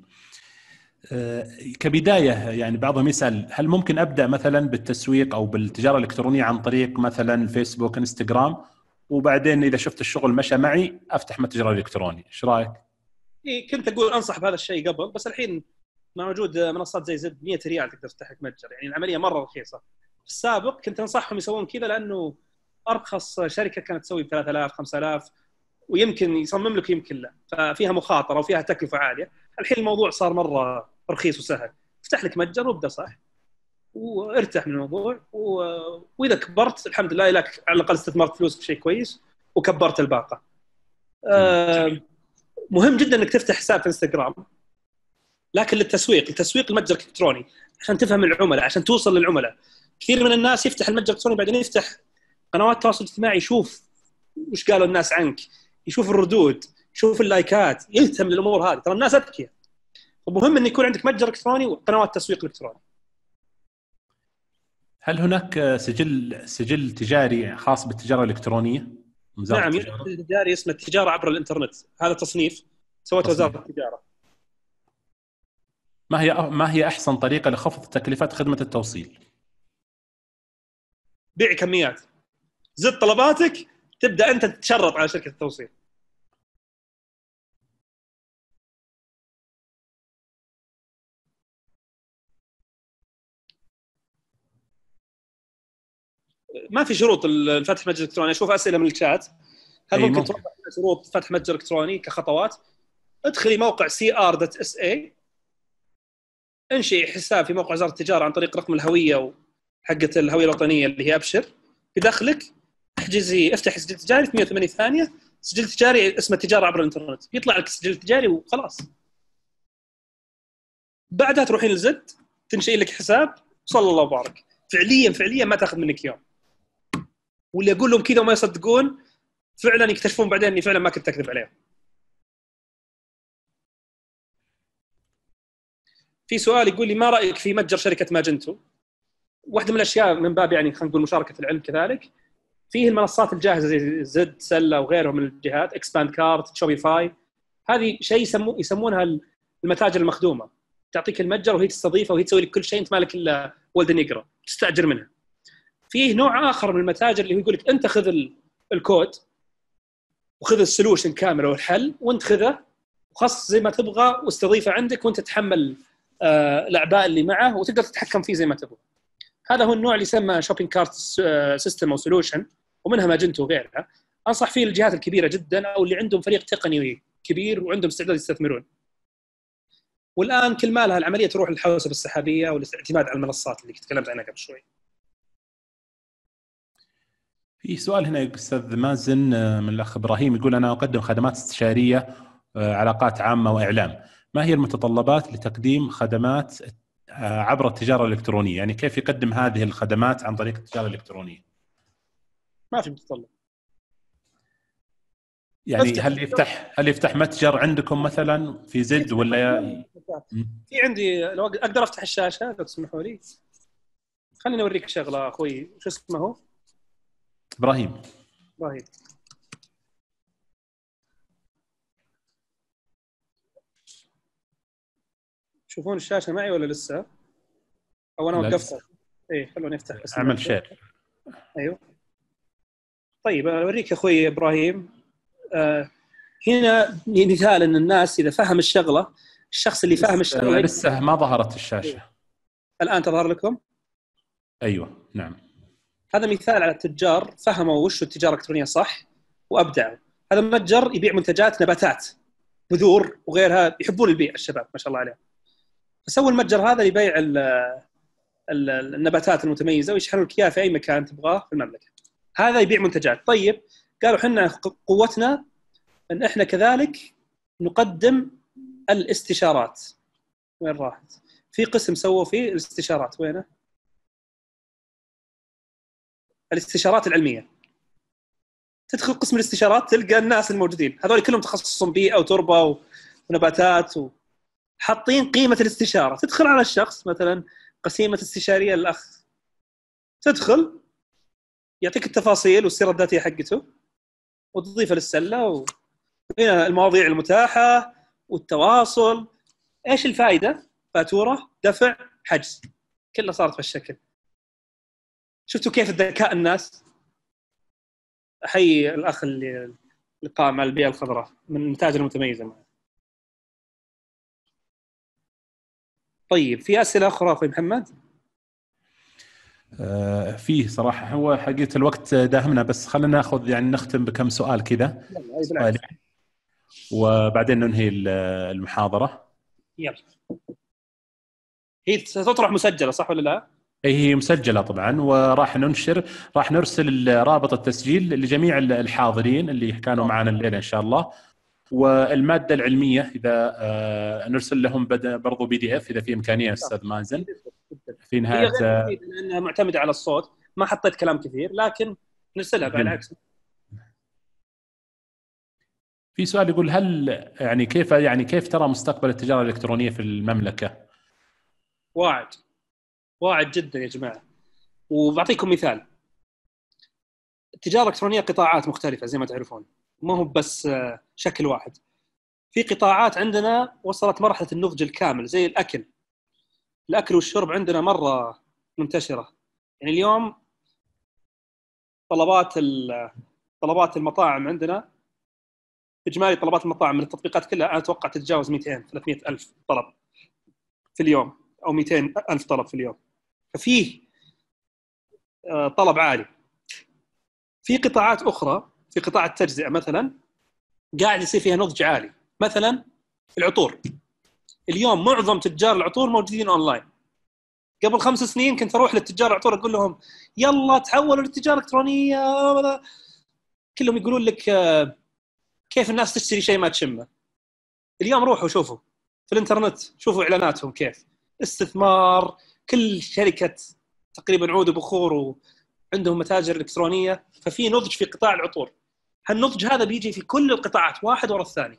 كبداية يعني بعضهم يسأل هل ممكن أبدأ مثلا بالتسويق أو بالتجارة الإلكترونية عن طريق مثلا فيسبوك انستغرام، وبعدين إذا شفت الشغل مشى معي أفتح متجر إلكتروني؟ إيش رأيك؟ إيه كنت أقول أنصح بهذا الشيء قبل، بس الحين مع وجود منصات زي زد مئة ريال تقدر تفتح لك متجر، يعني العملية مرة رخيصة. في السابق كنت أنصحهم يسوون كذا لأنه أرخص شركة كانت تسوي ب ثلاثة آلاف خمسة آلاف، ويمكن يصمم لك يمكن لا، ففيها مخاطرة وفيها تكلفة عالية. الحين الموضوع صار مرة رخيص وسهل، افتح لك متجر وابدأ صح وارتاح من الموضوع و... وإذا كبرت الحمد لله لك على الأقل استثمرت فلوس بشيء كويس وكبرت الباقة. آه مهم جدا انك تفتح حساب في انستغرام، لكن للتسويق، لتسويق المتجر الالكتروني عشان تفهم العملاء، عشان توصل للعملاء. كثير من الناس يفتح المتجر الالكتروني بعدين يفتح قنوات التواصل الاجتماعي، يشوف وش قالوا الناس عنك، يشوف الردود، يشوف اللايكات، يهتم للامور هذه. ترى الناس اذكياء، فمهم ان يكون عندك متجر الكتروني وقنوات تسويق الكتروني. هل هناك سجل سجل تجاري خاص بالتجارة الإلكترونية؟ نعم، يوجد تجاري اسمه التجارة عبر الإنترنت، هذا تصنيف سوته وزارة التجارة. ما هي ما هي أحسن طريقة لخفض تكلفة خدمة التوصيل؟ بيع كميات، زد طلباتك، تبدأ أنت تتشرط على شركة التوصيل. ما في شروط لفتح متجر إلكتروني. أشوف أسئلة من الشات، هل ممكن, ممكن توضح شروط فتح متجر إلكتروني كخطوات؟ ادخلي موقع سي آر دوت إس إيه، انشئي حساب في موقع وزارة التجارة عن طريق رقم الهوية حقة الهوية الوطنية اللي هي أبشر، بدخلك احجزي، افتح سجل تجاري في مئة وثمانية ثانية، سجل تجاري اسمه التجارة عبر الإنترنت، يطلع لك سجل تجاري وخلاص. بعدها تروحين لزد تنشئي لك حساب، صلى الله وبارك. فعليا فعليا ما تاخذ منك يوم، واللي اقول لهم كذا وما يصدقون فعلا يكتشفون بعدين اني فعلا ما كنت اكذب عليهم. في سؤال يقول لي ما رايك في متجر شركه ماجنتو؟ واحده من الاشياء من باب يعني خلينا نقول مشاركه العلم كذلك، فيه المنصات الجاهزه زي زد سله وغيرهم من الجهات، اكسباند كارت، شوبيفاي، هذه شيء يسمو يسمونها المتاجر المخدومه، تعطيك المتجر وهي تستضيفه وهي تسوي لك كل شيء، انت مالك الا ولد نقره تستاجر منها. فيه نوع اخر من المتاجر اللي هو يقول لك انت خذ الكود وخذ السولوشن كامل والحل وانت خذه وخصص زي ما تبغى واستضيفه عندك وانت تتحمل آه الاعباء اللي معه وتقدر تتحكم فيه زي ما تبغى. هذا هو النوع اللي يسمى شوبينج كارت سيستم او سولوشن، ومنها ماجنتو وغيرها. انصح فيه الجهات الكبيره جدا او اللي عندهم فريق تقني كبير وعندهم استعداد يستثمرون. والان كل ما لها العمليه تروح للحوسبه السحابيه والاعتماد على المنصات اللي تكلمت عنها قبل شوي. في سؤال هنا استاذ مازن من الاخ ابراهيم، يقول انا اقدم خدمات استشاريه علاقات عامه واعلام، ما هي المتطلبات لتقديم خدمات عبر التجاره الالكترونيه؟ يعني كيف يقدم هذه الخدمات عن طريق التجاره الالكترونيه؟ ما في متطلب. يعني هل يفتح هل يفتح متجر عندكم مثلا في زد ولا يا... في عندي لو اقدر افتح الشاشه لو تسمحوا لي، خليني اوريك شغله اخوي. شو اسمه هو؟ ابراهيم. ابراهيم. تشوفون الشاشه معي ولا لسه؟ او انا وقفتها؟ ايه خلوني افتح بس اعمل شير. ايوه طيب اوريك يا اخوي ابراهيم. آه هنا مثال ان الناس اذا فهم الشغله، الشخص اللي فاهم الشغله لسه ما ظهرت الشاشه. الان تظهر لكم؟ ايوه نعم. هذا مثال على التجار فهموا وش التجاره الالكترونيه صح وابدعوا. هذا متجر يبيع منتجات نباتات، بذور وغيرها، يحبون البيع الشباب ما شاء الله عليهم. فسووا المتجر هذا لبيع النباتات المتميزه ويشحنوا لك اياها في اي مكان تبغاه في المملكه. هذا يبيع منتجات. طيب قالوا احنا قوتنا ان احنا كذلك نقدم الاستشارات. وين راحت؟ في قسم سووا فيه الاستشارات، وينه؟ الاستشارات العلميه. تدخل قسم الاستشارات تلقى الناس الموجودين هذول كلهم تخصصهم بيئه وتربه ونباتات وحاطين قيمه الاستشاره. تدخل على الشخص مثلا قسيمه استشاريه للاخ، تدخل يعطيك التفاصيل والسيره الذاتيه حقته، وتضيفه للسله، وهنا المواضيع المتاحه والتواصل. ايش الفائده؟ فاتوره، دفع، حجز، كلها صارت بهالشكل. شفتوا كيف ذكاء الناس؟ احيي الاخ اللي اللي قام على البيئه الخضراء، من المتاجر المتميزه معه. طيب في اسئله اخرى اخوي محمد؟ آه فيه صراحه، هو حقيقه الوقت داهمنا، بس خلينا ناخذ يعني نختم بكم سؤال كذا، سؤال وبعدين ننهي المحاضره. يلا. هي ستطرح مسجله صح ولا لا؟ اي هي مسجله طبعا، وراح ننشر، راح نرسل رابط التسجيل لجميع الحاضرين اللي كانوا معنا الليله ان شاء الله. والماده العلميه اذا آه نرسل لهم برضو بي دي اف اذا في امكانيه استاذ مازن في نهايه. هي غير مفيدة لانها معتمده على الصوت، ما حطيت كلام كثير، لكن نرسلها بالعكس. في سؤال يقول هل يعني كيف يعني كيف ترى مستقبل التجاره الالكترونيه في المملكه؟ واعد واعد جدا يا جماعه. وبعطيكم مثال، التجاره الالكترونيه قطاعات مختلفه زي ما تعرفون، ما هو بس شكل واحد. في قطاعات عندنا وصلت مرحله النضج الكامل زي الاكل. الاكل والشرب عندنا مره منتشره. يعني اليوم طلبات طلبات المطاعم عندنا، اجمالي طلبات المطاعم من التطبيقات كلها انا اتوقع تتجاوز مئتين ثلاثمئة الف طلب في اليوم، او مئتين الف طلب في اليوم. ففيه طلب عالي. في قطاعات اخرى، في قطاع التجزئه مثلا، قاعد يصير فيها نضج عالي. مثلا العطور، اليوم معظم تجار العطور موجودين اونلاين. قبل خمس سنين كنت اروح للتجار العطور اقول لهم يلا تحولوا للتجاره الالكترونيه، كلهم يقولون لك كيف الناس تشتري شيء ما تشمه. اليوم روحوا شوفوا في الانترنت، شوفوا اعلاناتهم كيف استثمار. كل شركه تقريبا عود وبخور وعندهم متاجر الكترونيه. ففي نضج في قطاع العطور. هالنضج هذا بيجي في كل القطاعات واحد ورا الثاني.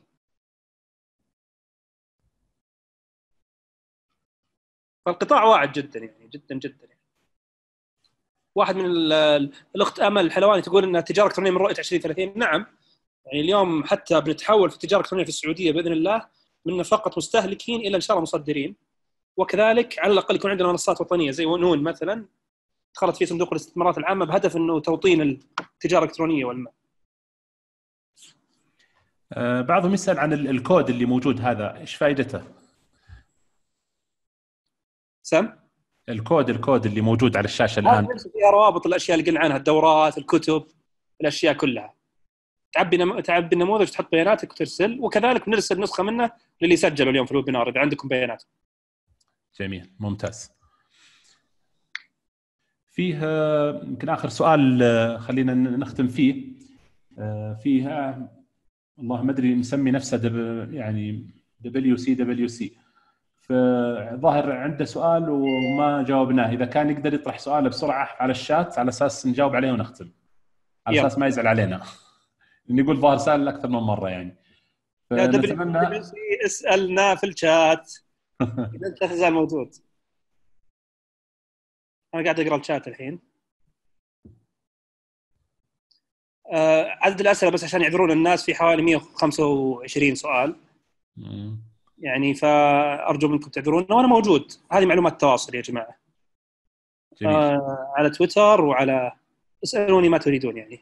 فالقطاع واعد جدا يعني جدا جدا يعني. واحد من الاخت امل الحلواني تقول ان التجاره الالكترونيه من رؤيه عشرين ثلاثين. نعم، يعني اليوم حتى بنتحول في التجاره الالكترونيه في السعوديه باذن الله من فقط مستهلكين الى ان شاء الله مصدرين. وكذلك على الاقل يكون عندنا منصات وطنيه زي نون مثلا دخلت في صندوق الاستثمارات العامه بهدف انه توطين التجاره الالكترونيه والمال. أه بعضهم يسال عن الكود اللي موجود هذا، ايش فائدته؟ سم الكود الكود اللي موجود على الشاشه الان فيها روابط الاشياء اللي قلنا عنها، الدورات، الكتب، الاشياء كلها. تعبي نم... تعبي النموذج، تحط بياناتك وترسل، وكذلك بنرسل نسخه منه للي سجلوا اليوم في الويبينار اذا عندكم بيانات. جميل، ممتاز. فيه يمكن اخر سؤال خلينا نختم فيه. فيها والله ما ادري مسمي نفسه دب... يعني دبليو سي دبليو سي، فظاهر عنده سؤال وما جاوبناه. اذا كان يقدر يطرح سؤاله بسرعه على الشات على اساس نجاوب عليه ونختم، على اساس ما يزعل علينا لانه يقول ظاهر سال اكثر من مره يعني. يا دبليو سي اسالنا في الشات اذا انت تزال موجود. انا قاعد اقرا الشات الحين. آه عدد الاسئله بس عشان يعذرون الناس في حوالي مئة وخمسة وعشرين سؤال. مم. يعني فارجو منكم تعذرون وانا موجود. هذه معلومات تواصل يا جماعه. جميل. آه على تويتر وعلى اسالوني ما تريدون يعني.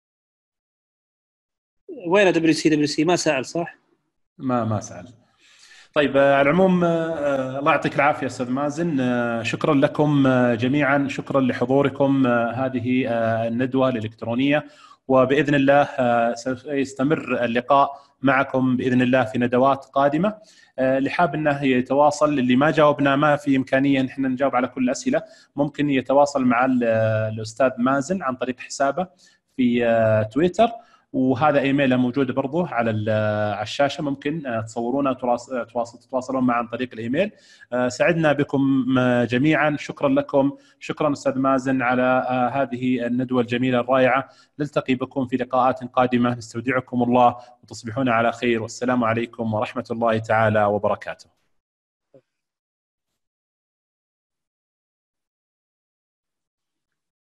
وين دبليو سي دبليو سي؟ ما سأل صح؟ ما ما سأل. طيب على العموم الله يعطيك العافية أستاذ مازن، شكرا لكم جميعا، شكرا لحضوركم هذه الندوة الإلكترونية، وبإذن الله سيستمر اللقاء معكم بإذن الله في ندوات قادمة. اللي حاب أنه يتواصل، اللي ما جاوبنا ما في إمكانية نحن نجاوب على كل الأسئلة، ممكن يتواصل مع الأستاذ مازن عن طريق حسابه في تويتر، وهذا ايميله موجود برضه على على الشاشه، ممكن تصورونه وتتواصلون معه عن طريق الايميل. سعدنا بكم جميعا، شكرا لكم، شكرا استاذ مازن على هذه الندوه الجميله الرائعه. نلتقي بكم في لقاءات قادمه، نستودعكم الله وتصبحون على خير، والسلام عليكم ورحمه الله تعالى وبركاته.